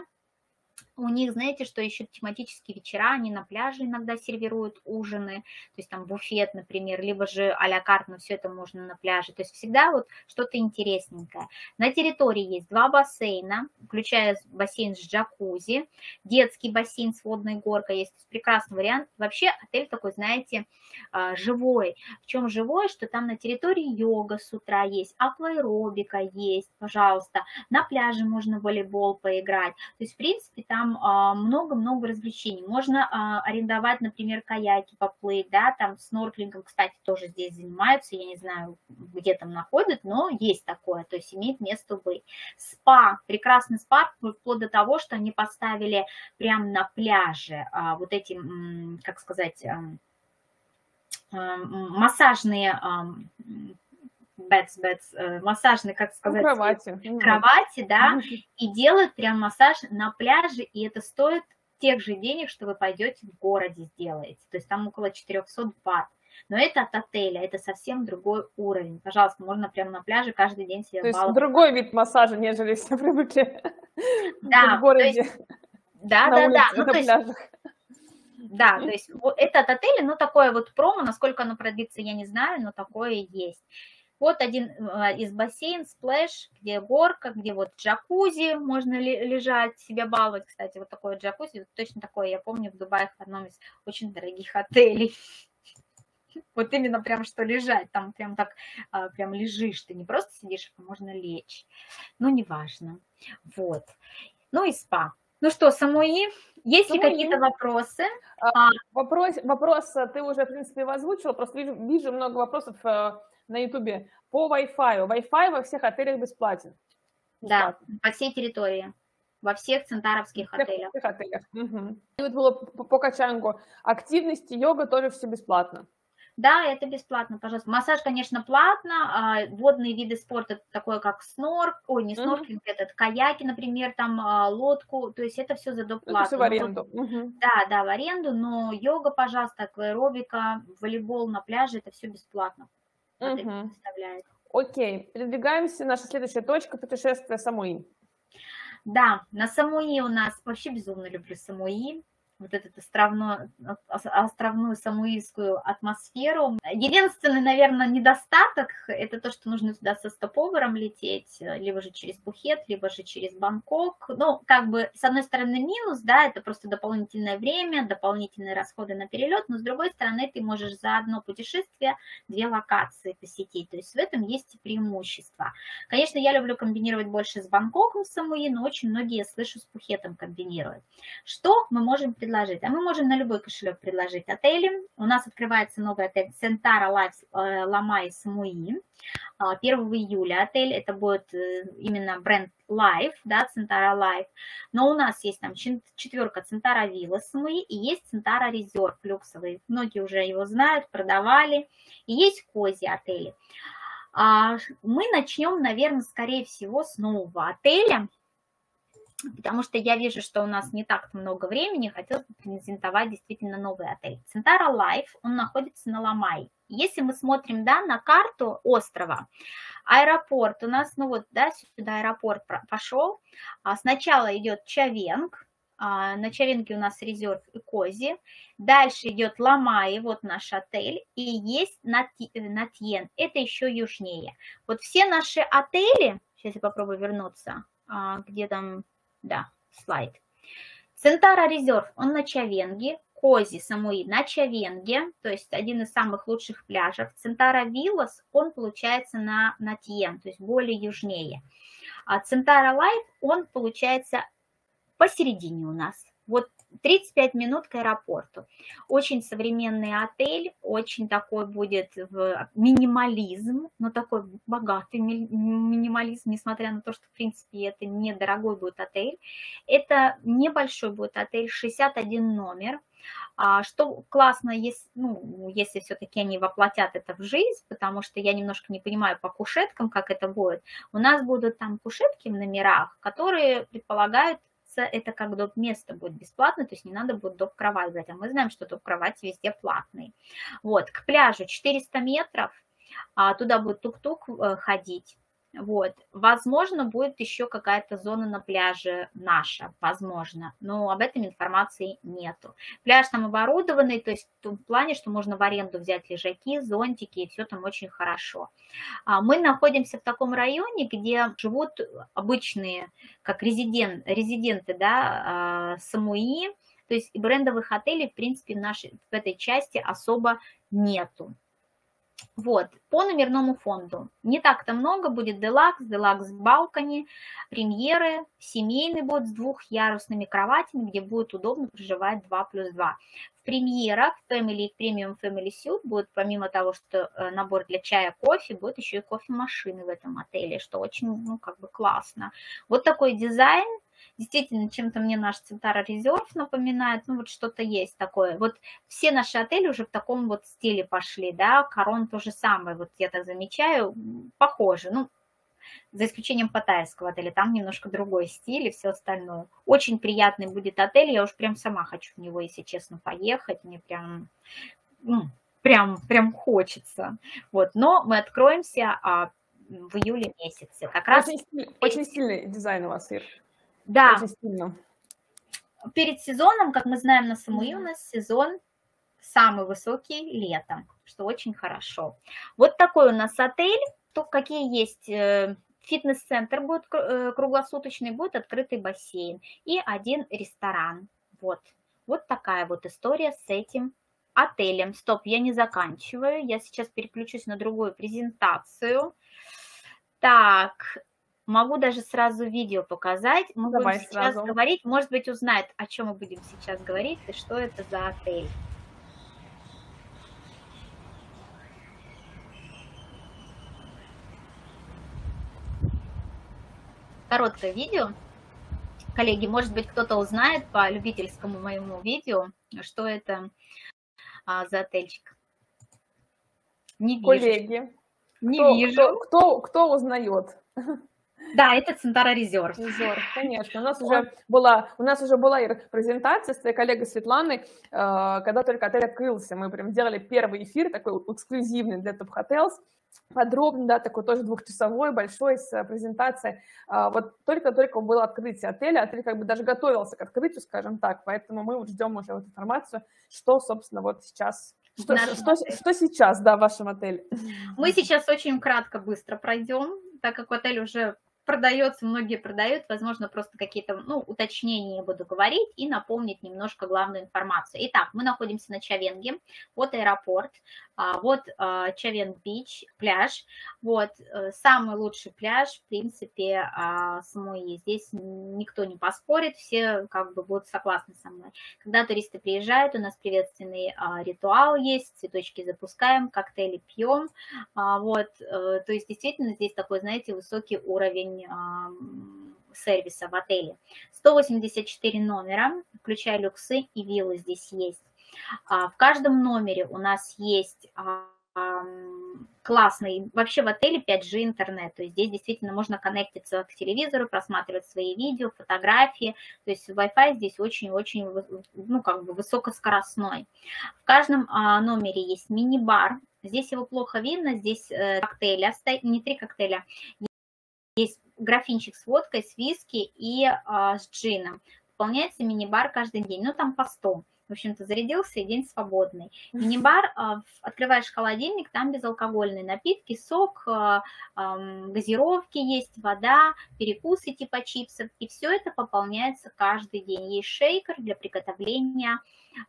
У них, знаете, что еще тематические вечера, они на пляже иногда сервируют ужины, то есть там буфет, например, либо же а-ля карт, но все это можно на пляже. То есть всегда вот что-то интересненькое. На территории есть 2 бассейна, включая бассейн с джакузи, детский бассейн с водной горкой, есть прекрасный вариант. Вообще отель такой, знаете, живой. В чем живой? Что там на территории йога с утра есть, акваэробика есть, пожалуйста, на пляже можно в волейбол поиграть. То есть, в принципе, там много-много развлечений. Можно арендовать, например, каяки, поплыть, да, там снорклингом, кстати, тоже здесь занимаются, я не знаю, где там находят, но есть такое, то есть имеет место быть. Спа, прекрасный спа, вплоть до того, что они поставили прямо на пляже вот эти, как сказать, массажные массажные, как сказать, кровати, да, и делают прям массаж на пляже, и это стоит тех же денег, что вы пойдете в городе сделаете. То есть там около 400 бат. Но это от отеля, это совсем другой уровень. Пожалуйста, можно прямо на пляже каждый день себе То есть баллы. другой вид массажа, нежели все привыкли Да, в городе, да, на да, да. улице, Ну, на то есть, пляжах. да, то есть вот это от отеля, ну, такое вот промо, насколько оно продлится, я не знаю, но такое есть. Вот один из бассейн, сплэш, где горка, где вот джакузи, можно лежать, себя баловать. Кстати, вот такое джакузи, вот точно такое, я помню, в Дубае в одном из очень дорогих отелей. Вот именно прям что лежать, там прям так, прям лежишь, ты не просто сидишь, а можно лечь. Ну, неважно. Вот. Ну и спа. Ну что, Самуи, есть ли какие-то вопросы? Вопрос ты уже, в принципе, озвучила, просто вижу много вопросов на Ютубе по Wi-Fi. Wi-Fi во всех отелях бесплатен. Да, по всей территории, во всех центаровских отелях. Во всех отелях. Угу. И вот было по Качангу. Активности, йога тоже все бесплатно. Да, это бесплатно, пожалуйста. Массаж, конечно, платно. Водные виды спорта, такое как снорклинг, этот каяки, например, там лодку, то есть это все за доплату. Это все в аренду. Да, в аренду, но йога, пожалуйста, акваэробика, волейбол на пляже, это все бесплатно. Окей, передвигаемся. Наша следующая точка путешествия Самуи. Да, на Самуи у нас, вообще безумно люблю Самуи. Вот эту островную самуильскую атмосферу. Единственный, наверное, недостаток – это то, что нужно туда со стоповером лететь, либо же через Пхукет, либо же через Бангкок. Ну, как бы, с одной стороны, минус, да, это просто дополнительное время, дополнительные расходы на перелет, но с другой стороны, ты можешь за одно путешествие 2 локации посетить. То есть в этом есть и преимущество. Конечно, я люблю комбинировать больше с Бангкоком в Самуи, но очень многие, я слышу, с Пхукетом комбинируют. Что мы можем предложить? А мы можем на любой кошелек предложить отели. У нас открывается новый отель Центара Лайф Ламай Самуи. 1 июля отель, это будет именно бренд Life, да, Центара Life. Но у нас есть там 4 Центара Вилла Самуи и есть Центара Резерв люксовый. Многие уже его знают, продавали. И есть Кози отели. Мы начнем, наверное, скорее всего, с нового отеля, потому что я вижу, что у нас не так много времени, хотелось бы презентовать действительно новый отель. Центара Life, он находится на Ламай. Если мы смотрим, да, на карту острова, аэропорт у нас, ну вот, да, сюда аэропорт пошел. Сначала идет Чавенг, на Чавенге у нас Резерв и Кози. Дальше идет Ламай, вот наш отель, и есть Натьен, это еще южнее. Вот все наши отели, сейчас я попробую вернуться, где там... Да, слайд. Центара Резерв, он на Чавенге. Кози Самуи на Чавенге, то есть один из самых лучших пляжев. Центара Виллас, он получается на Натьен, то есть более южнее. А Центара Лайф, он получается посередине у нас. Вот 35 минут к аэропорту. Очень современный отель, очень такой будет минимализм, но такой богатый минимализм, несмотря на то, что, в принципе, это недорогой будет отель. Это небольшой будет отель, 61 номер. Что классно, если все-таки они воплотят это в жизнь, потому что я немножко не понимаю по кушеткам, как это будет. У нас будут там кушетки в номерах, которые предполагают, это как доп-место будет бесплатно, то есть не надо будет доп-кровать брать, а мы знаем, что доп-кровать везде платный. Вот, к пляжу 400 метров, туда будет тук-тук ходить. Вот, возможно, будет еще какая-то зона на пляже наша, возможно, но об этом информации нету. Пляж там оборудованный, то есть в том плане, что можно в аренду взять лежаки, зонтики, и все там очень хорошо. Мы находимся в таком районе, где живут обычные, как резиденты, да, Самуи, то есть брендовых отелей, в принципе, в этой части особо нету. Вот, по номерному фонду. Не так-то много, будет делакс балкони, премьеры, семейный будет с 2-ярусными кроватями, где будет удобно проживать 2+2. В премьерах Family Premium Family Suite будет, помимо того, что набор для чая, кофе, будет еще и кофемашины в этом отеле, что очень, как бы классно. Вот такой дизайн. Действительно, чем-то мне наш Центара Резерв напоминает, вот что-то есть такое. Вот все наши отели уже в таком вот стиле пошли, да, Корон то же самое, вот я так замечаю, похоже, за исключением паттайского отеля, там немножко другой стиль и все остальное. Очень приятный будет отель, я уж прям сама хочу в него, если честно, поехать, мне прям прям хочется. Вот, но мы откроемся в июле месяце. Как раз очень сильный дизайн у вас, Ир. Да. Очень сильно. Перед сезоном, как мы знаем, на СМИ у нас сезон самый высокий летом, что очень хорошо. Вот такой у нас отель. То, какие есть фитнес-центр будет круглосуточный, будет открытый бассейн и один ресторан. Вот такая вот история с этим отелем. Стоп, я не заканчиваю. Я сейчас переключусь на другую презентацию. Так, могу даже сразу видео показать. Мы будем сейчас говорить, может быть, узнает, о чем мы будем сейчас говорить и что это за отель. Короткое видео. Коллеги, может быть, кто-то узнает по любительскому моему видео, что это за отельчик. Не вижу. Коллеги, вижу. Кто узнает? Да, это Центара Резерв. Конечно. У нас уже была презентация с твоей коллегой Светланой, когда только отель открылся. Мы прям делали первый эфир, такой эксклюзивный для Top Hotels. Подробно, да, такой тоже двухчасовой, большой, с презентацией. Вот только-только было открытие отеля, отель как бы даже готовился к открытию, скажем так, поэтому мы вот ждем уже вот информацию, что, собственно, вот сейчас, что сейчас, да, в вашем отеле. Мы сейчас очень кратко, быстро пройдем, так как отель уже продается, многие продают, возможно, просто какие-то, уточнения буду говорить и напомнить немножко главную информацию. Итак, мы находимся на Чавенге, вот аэропорт, вот Чавенг-Бич, пляж, вот самый лучший пляж, в принципе, Самуи. Здесь никто не поспорит, все как бы будут согласны со мной. Когда туристы приезжают, у нас приветственный ритуал есть, цветочки запускаем, коктейли пьем, вот, то есть действительно здесь такой, знаете, высокий уровень сервиса в отеле. 184 номера, включая люксы и виллы здесь есть. В каждом номере у нас есть классный, вообще в отеле 5G интернет, то есть здесь действительно можно коннектиться к телевизору, просматривать свои видео, фотографии, то есть Wi-Fi здесь очень-очень, как бы высокоскоростной. В каждом номере есть мини-бар, здесь его плохо видно, здесь коктейля, не 3 коктейля, есть графинчик с водкой, с виски и с джином. Выполняется мини-бар каждый день, там по 100. В общем-то, зарядился и день свободный. Мини-бар, открываешь холодильник, там безалкогольные напитки, сок, газировки есть, вода, перекусы типа чипсов. И все это пополняется каждый день. Есть шейкер для приготовления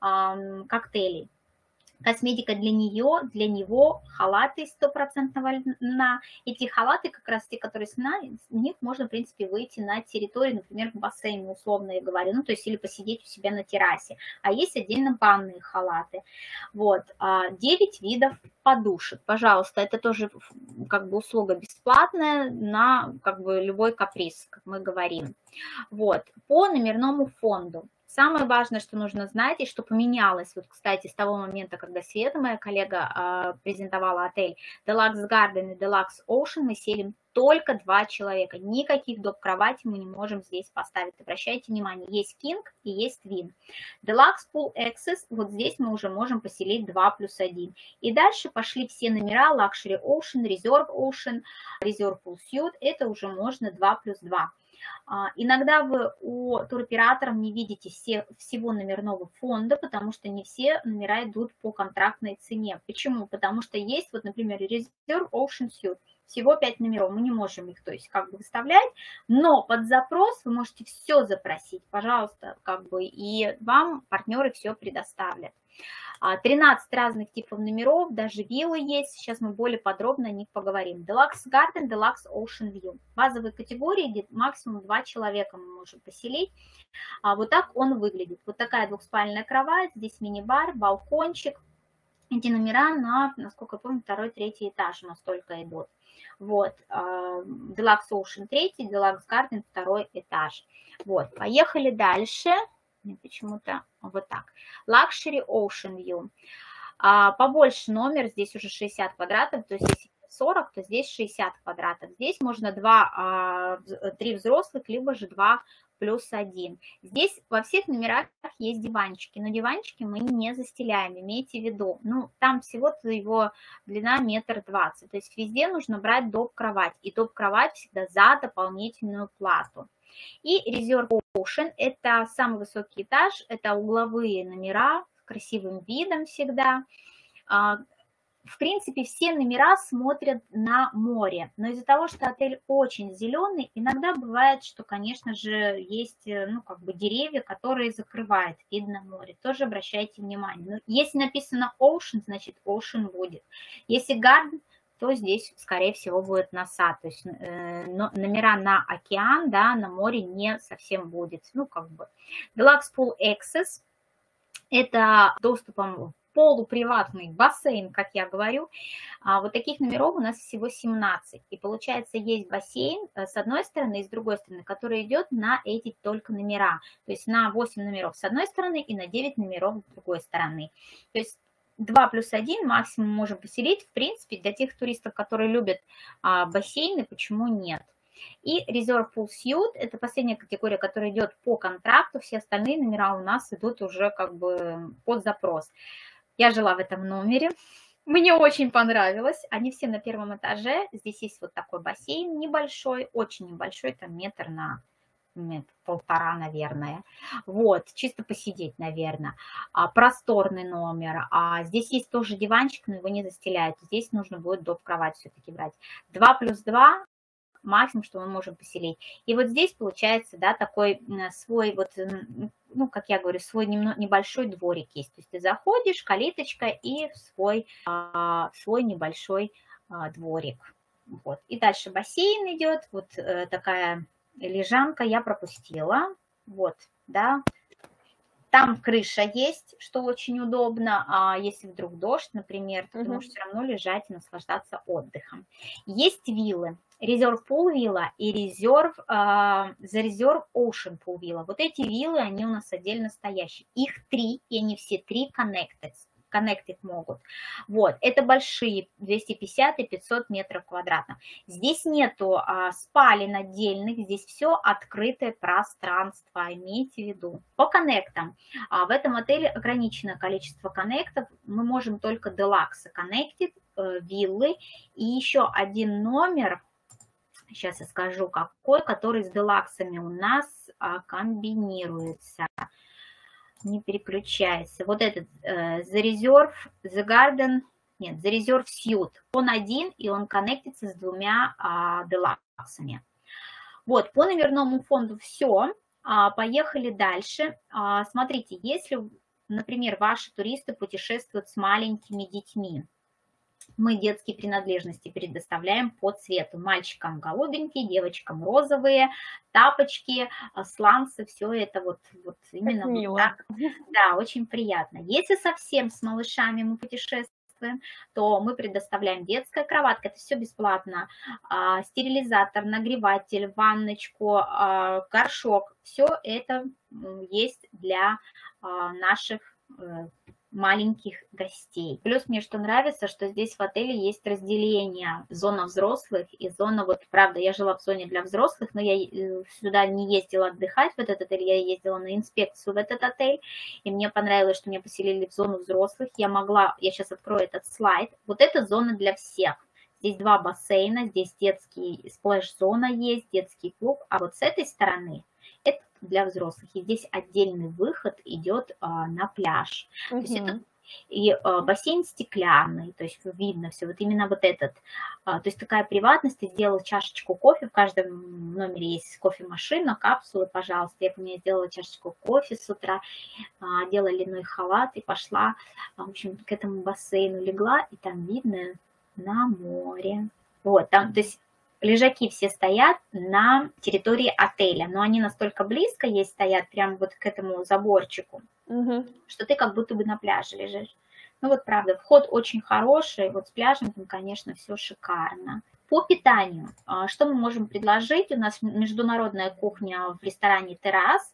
коктейлей. Косметика для него, халаты 100% льна. Эти халаты, как раз те, которые с них можно, в принципе, выйти на территорию, например, в бассейне, условно я говорю, то есть или посидеть у себя на террасе. А есть отдельно банные халаты. Вот, 9 видов подушек. Пожалуйста, это тоже как бы услуга бесплатная на как бы любой каприз, как мы говорим. Вот, по номерному фонду. Самое важное, что нужно знать, и что поменялось, вот, кстати, с того момента, когда Света, моя коллега, презентовала отель Deluxe Garden и Deluxe Ocean, мы селим только 2 человека. Никаких доп. Кровати мы не можем здесь поставить. Обращайте внимание, есть King и есть Twin. Deluxe Pool Access, вот здесь мы уже можем поселить 2+1. И дальше пошли все номера Luxury Ocean, Reserve Ocean, Reserve Pool Suite, это уже можно 2+2. Иногда вы у туроператоров не видите всего номерного фонда, потому что не все номера идут по контрактной цене. Почему? Потому что есть, вот, например, Reserve Ocean Suite, всего 5 номеров, мы не можем их, то есть, как бы выставлять, но под запрос вы можете все запросить, пожалуйста, как бы, и вам партнеры все предоставят. 13 разных типов номеров, даже виллы есть, сейчас мы более подробно о них поговорим. Deluxe Garden, Deluxe Ocean View. Базовые категории, где максимум 2 человека мы можем поселить. Вот так он выглядит. Вот такая двухспальная кровать, здесь мини-бар, балкончик. Эти номера насколько я помню, 2-3 этаж у нас только идут. Вот, Deluxe Ocean 3, Deluxe Garden 2 этаж. Вот, поехали дальше. Почему-то вот так. Luxury Ocean View. Побольше номер, здесь уже 60 квадратов, то есть если 40, то здесь 60 квадратов. Здесь можно 3 взрослых, либо же 2 2+1. Здесь во всех номерах есть диванчики, но диванчики мы не застеляем, имейте в виду. Ну, там всего-то его длина 1,20 м, то есть везде нужно брать доп-кровать, и доп-кровать всегда за дополнительную плату. И Reserve Ocean – это самый высокий этаж, это угловые номера с красивым видом всегда. В принципе, все номера смотрят на море, но из-за того, что отель очень зеленый, иногда бывает, что, конечно же, есть, ну, как бы деревья, которые закрывают вид на море. Тоже обращайте внимание. Но если написано Ocean, значит Ocean будет. Если Garden, то здесь, скорее всего, будет на сад. То есть номера на океан, да, на море не совсем будет. Ну, как бы. Deluxe Pool Access – это доступом полуприватный бассейн, как я говорю. Вот таких номеров у нас всего 17. И получается, есть бассейн с одной стороны и с другой стороны, который идет на эти только номера. То есть на 8 номеров с одной стороны и на 9 номеров с другой стороны. То есть 2+1 максимум можем поселить. В принципе, для тех туристов, которые любят бассейны, почему нет? И Reserve Pool Suite – это последняя категория, которая идет по контракту. Все остальные номера у нас идут уже как бы под запрос. Я жила в этом номере, мне очень понравилось. Они все на первом этаже. Здесь есть вот такой бассейн небольшой, очень небольшой, там метр на полтора, наверное. Вот, чисто посидеть, наверное. Просторный номер. Здесь есть тоже диванчик, но его не застеляют. Здесь нужно будет доп-кровать все-таки брать. 2+2. Максимум, что мы можем поселить. И вот здесь получается, да, такой свой вот, ну, как я говорю, свой небольшой дворик есть. То есть ты заходишь, калиточка и свой небольшой дворик. Вот. И дальше бассейн идет, вот такая лежанка я пропустила. Вот, да. Там крыша есть, что очень удобно, а если вдруг дождь, например, то ты можешь все равно лежать и наслаждаться отдыхом. Есть виллы. Reserve Pool вилла и The Reserve Ocean Pool вилла. Вот эти виллы, они у нас отдельно стоящие. Их 3, и они все 3 connected могут. Вот, это большие, 250 и 500 метров квадратных. Здесь нету спален отдельных, здесь все открытое пространство, имейте в виду. По коннектам. В этом отеле ограниченное количество коннектов, мы можем только Deluxe Connected, виллы и еще один номер, сейчас я скажу какой, который с делаксами у нас комбинируется. Не переключается. Вот этот The Reserve, The Garden, нет, The Reserve Suite. Он один, и он коннектится с 2 делаксами. Вот, по номерному фонду все. Поехали дальше. Смотрите, если, например, ваши туристы путешествуют с маленькими детьми, мы детские принадлежности предоставляем по цвету. Мальчикам голубенькие, девочкам розовые, тапочки, сланцы, все это вот именно вот так. Да, очень приятно. Если совсем с малышами мы путешествуем, то мы предоставляем детская кроватка, это все бесплатно, стерилизатор, нагреватель, ванночку, горшок, все это есть для наших маленьких гостей. Плюс мне что нравится, что здесь в отеле есть разделение: зона взрослых и зона, вот правда, я жила в зоне для взрослых, но я сюда не ездила отдыхать в этот отель, я ездила на инспекцию в этот отель, и мне понравилось, что меня поселили в зону взрослых. Я сейчас открою этот слайд. Вот эта зона для всех. Здесь 2 бассейна, здесь детский сплэш-зона есть, детский клуб, а вот с этой стороны это для взрослых. И здесь отдельный выход идет на пляж. То есть это, и бассейн стеклянный, то есть видно все. Вот именно вот этот. То есть такая приватность. Ты сделала чашечку кофе. В каждом номере есть кофемашина, капсулы, пожалуйста. Я мне сделала чашечку кофе с утра, одела льняной халат и пошла, в общем, к этому бассейну легла, и там видно на море. Вот, там, то есть лежаки все стоят на территории отеля, но они настолько близко есть стоят, прямо вот к этому заборчику, что ты как будто бы на пляже лежишь. Ну вот правда, вход очень хороший, вот с пляжем там, конечно, все шикарно. По питанию, что мы можем предложить? У нас международная кухня в ресторане «Террас».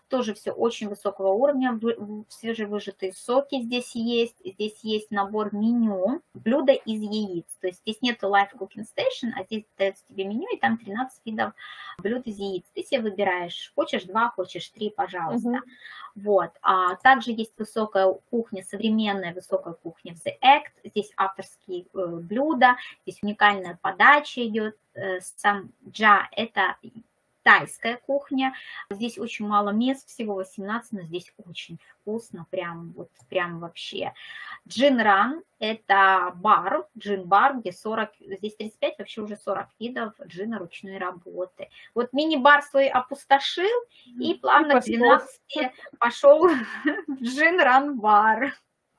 тоже все очень высокого уровня, свежевыжатые соки здесь есть набор меню, блюда из яиц, то есть здесь нету Live Cooking Station, а здесь дается тебе меню, и там 13 видов блюд из яиц, ты себе выбираешь, хочешь 2, хочешь 3, пожалуйста. Вот. А также есть высокая кухня, современная высокая кухня в The Act. Здесь авторские блюда, здесь уникальная подача идет. Самджа – это тайская кухня. Здесь очень мало мест, всего 18, но здесь очень вкусно, прям вообще. Джин-ран – это бар, джин-бар, где 40, здесь 35, вообще уже 40 видов джина ручной работы. Вот мини-бар свой опустошил и плавно к 12 пошел в джин-ран-бар.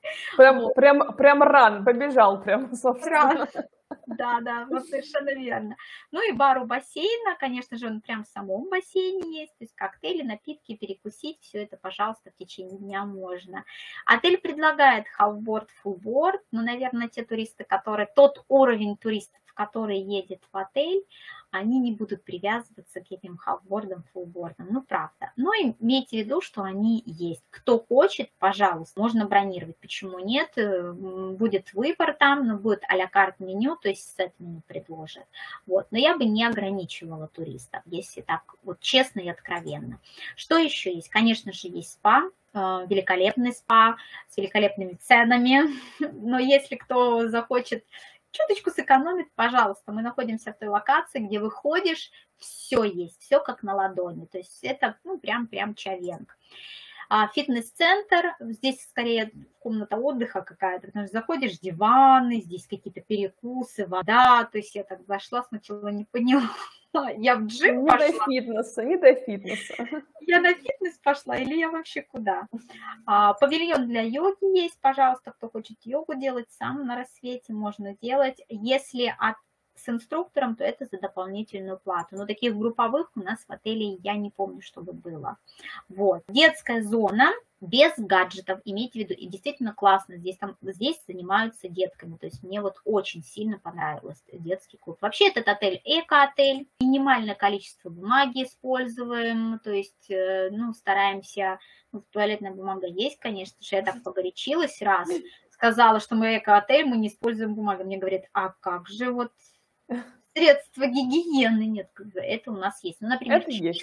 Прям ран, побежал прям, собственно. Да, вот совершенно верно. Ну и бар у бассейна, конечно же, он прям в самом бассейне есть, то есть коктейли, напитки, перекусить, все это, пожалуйста, в течение дня можно. Отель предлагает half-board, full-board, но, наверное, те туристы, тот уровень туристов, который едет в отель, они не будут привязываться к этим half-board'ам, full-board'ам, ну, правда. Но имейте в виду, что они есть. Кто хочет, пожалуйста, можно бронировать, почему нет, будет выбор там, но будет а-ля карт меню, то есть сет меню предложат. Вот. Но я бы не ограничивала туристов, если так вот честно и откровенно. Что еще есть? Конечно же, есть спа, великолепный спа с великолепными ценами, но если кто захочет чуточку сэкономить, пожалуйста, мы находимся в той локации, где выходишь, все есть, все как на ладони, то есть это прям чавенг. Фитнес-центр, здесь скорее комната отдыха какая-то, потому что заходишь, диваны, здесь какие-то перекусы, вода, то есть я так зашла, сначала не поняла, я в джим пошла. Не до фитнеса. Я на фитнес пошла или я вообще куда? Павильон для йоги есть, пожалуйста, кто хочет йогу делать, сам на рассвете можно делать. Если с инструктором, то это за дополнительную плату. Но таких групповых у нас в отеле я не помню, чтобы было. Вот. Детская зона без гаджетов, имейте в виду, и действительно классно, здесь занимаются детками, то есть мне вот очень сильно понравилось детский клуб. Вообще этот отель эко-отель, минимальное количество бумаги используем, то есть, стараемся, туалетная бумага есть, конечно же, я так погорячилась раз, сказала, что мы эко-отель, мы не используем бумагу, мне говорят, а как же вот средства гигиены? Нет, это у нас есть. Ну, например,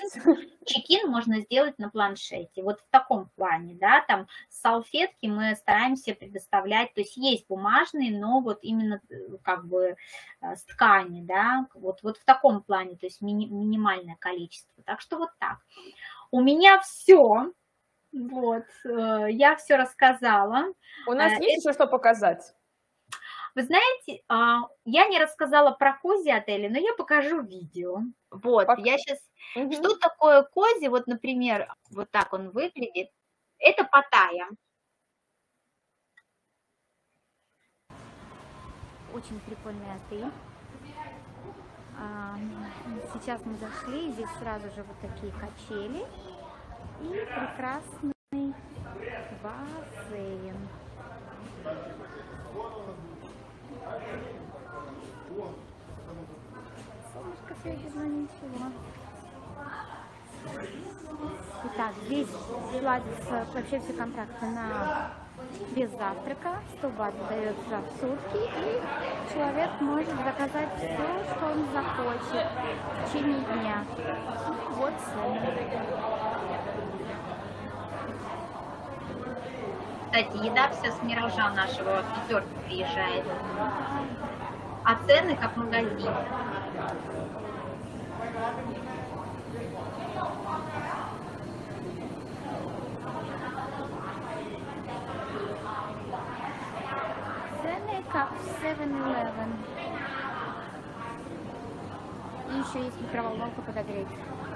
чекин можно сделать на планшете. Вот в таком плане, да, там салфетки мы стараемся предоставлять, то есть бумажные, но вот именно как бы с ткани, да, вот в таком плане, то есть минимальное количество. Так что вот так. У меня все. Вот, я все рассказала. У нас есть еще что показать? Вы знаете, я не рассказала про Кози отели, но я покажу видео. Вот, я сейчас... Что такое Кози? Вот, например, вот так он выглядит. Это Паттайя. Очень прикольный отель. Сейчас мы зашли, здесь сразу же вот такие качели и прекрасный бассейн. Солнышко светит, но ничего. Итак, здесь платятся вообще все контракты без завтрака, 100 бат дается в сутки, и человек может заказать все, что он захочет в течение дня. Вот цены. Кстати, еда все с Миража нашего пятерки приезжает. А цены как в магазине. Цены как в 7-Eleven. И еще есть микроволновка подогреть.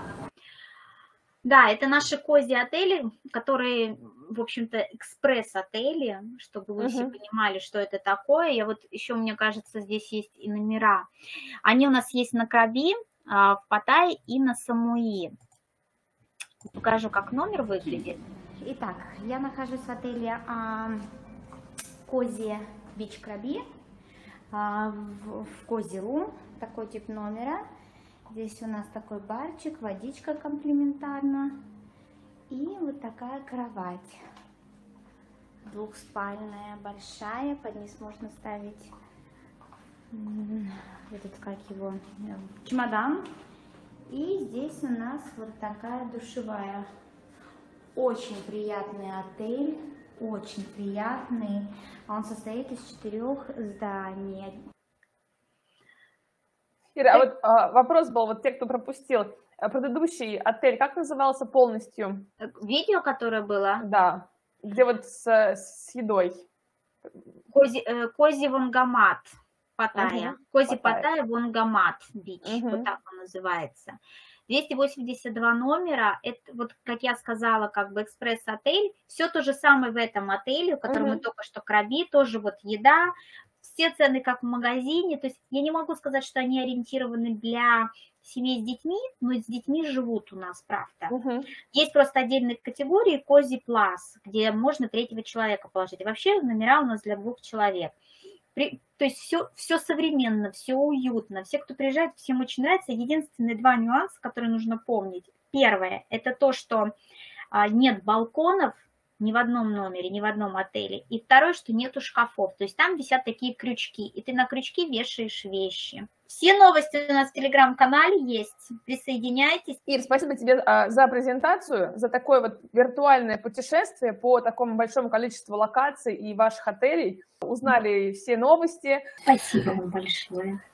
Да, это наши Кози отели, которые, в общем-то, экспресс-отели, чтобы вы все понимали, что это такое. Я вот еще, мне кажется, здесь есть и номера. Они у нас есть на Краби, в Паттайе и на Самуи. Покажу, как номер выглядит. Итак, я нахожусь в отеле Кози Бич Краби, в Кози Рум, такой тип номера. Здесь у нас такой барчик, водичка комплиментарно. И вот такая кровать. Двухспальная, большая. Под низ можно ставить этот, как его, чемодан. И здесь у нас вот такая душевая. Очень приятный отель, очень приятный. Он состоит из 4 зданий. Ира, а вот вопрос был, вот те, кто пропустил, предыдущий отель, как назывался полностью? Видео, которое было? Да, где вот с едой. Кози Вонгамат, Паттайя. Кози Паттайя. Паттайя Вонгамат бич, вот так он называется. 282 номера, это вот, как я сказала, как бы экспресс-отель, все то же самое в этом отеле, в котором мы только что Краби, тоже вот еда, все цены как в магазине, то есть я не могу сказать, что они ориентированы для семей с детьми, но с детьми живут у нас, правда. Есть просто отдельные категории Кози Плас, где можно 3-го человека положить. И вообще номера у нас для 2 человек. То есть все современно, все уютно. Все, кто приезжает, всем очень нравится. Единственные 2 нюанса, которые нужно помнить. Первое, это то, что нет балконов ни в одном номере, ни в одном отеле. И второе, что нету шкафов. То есть там висят такие крючки, и ты на крючки вешаешь вещи. Все новости у нас в Телеграм-канале есть. Присоединяйтесь. Ир, спасибо тебе за презентацию, за такое вот виртуальное путешествие по такому большому количеству локаций и ваших отелей. Узнали все новости. Спасибо вам большое.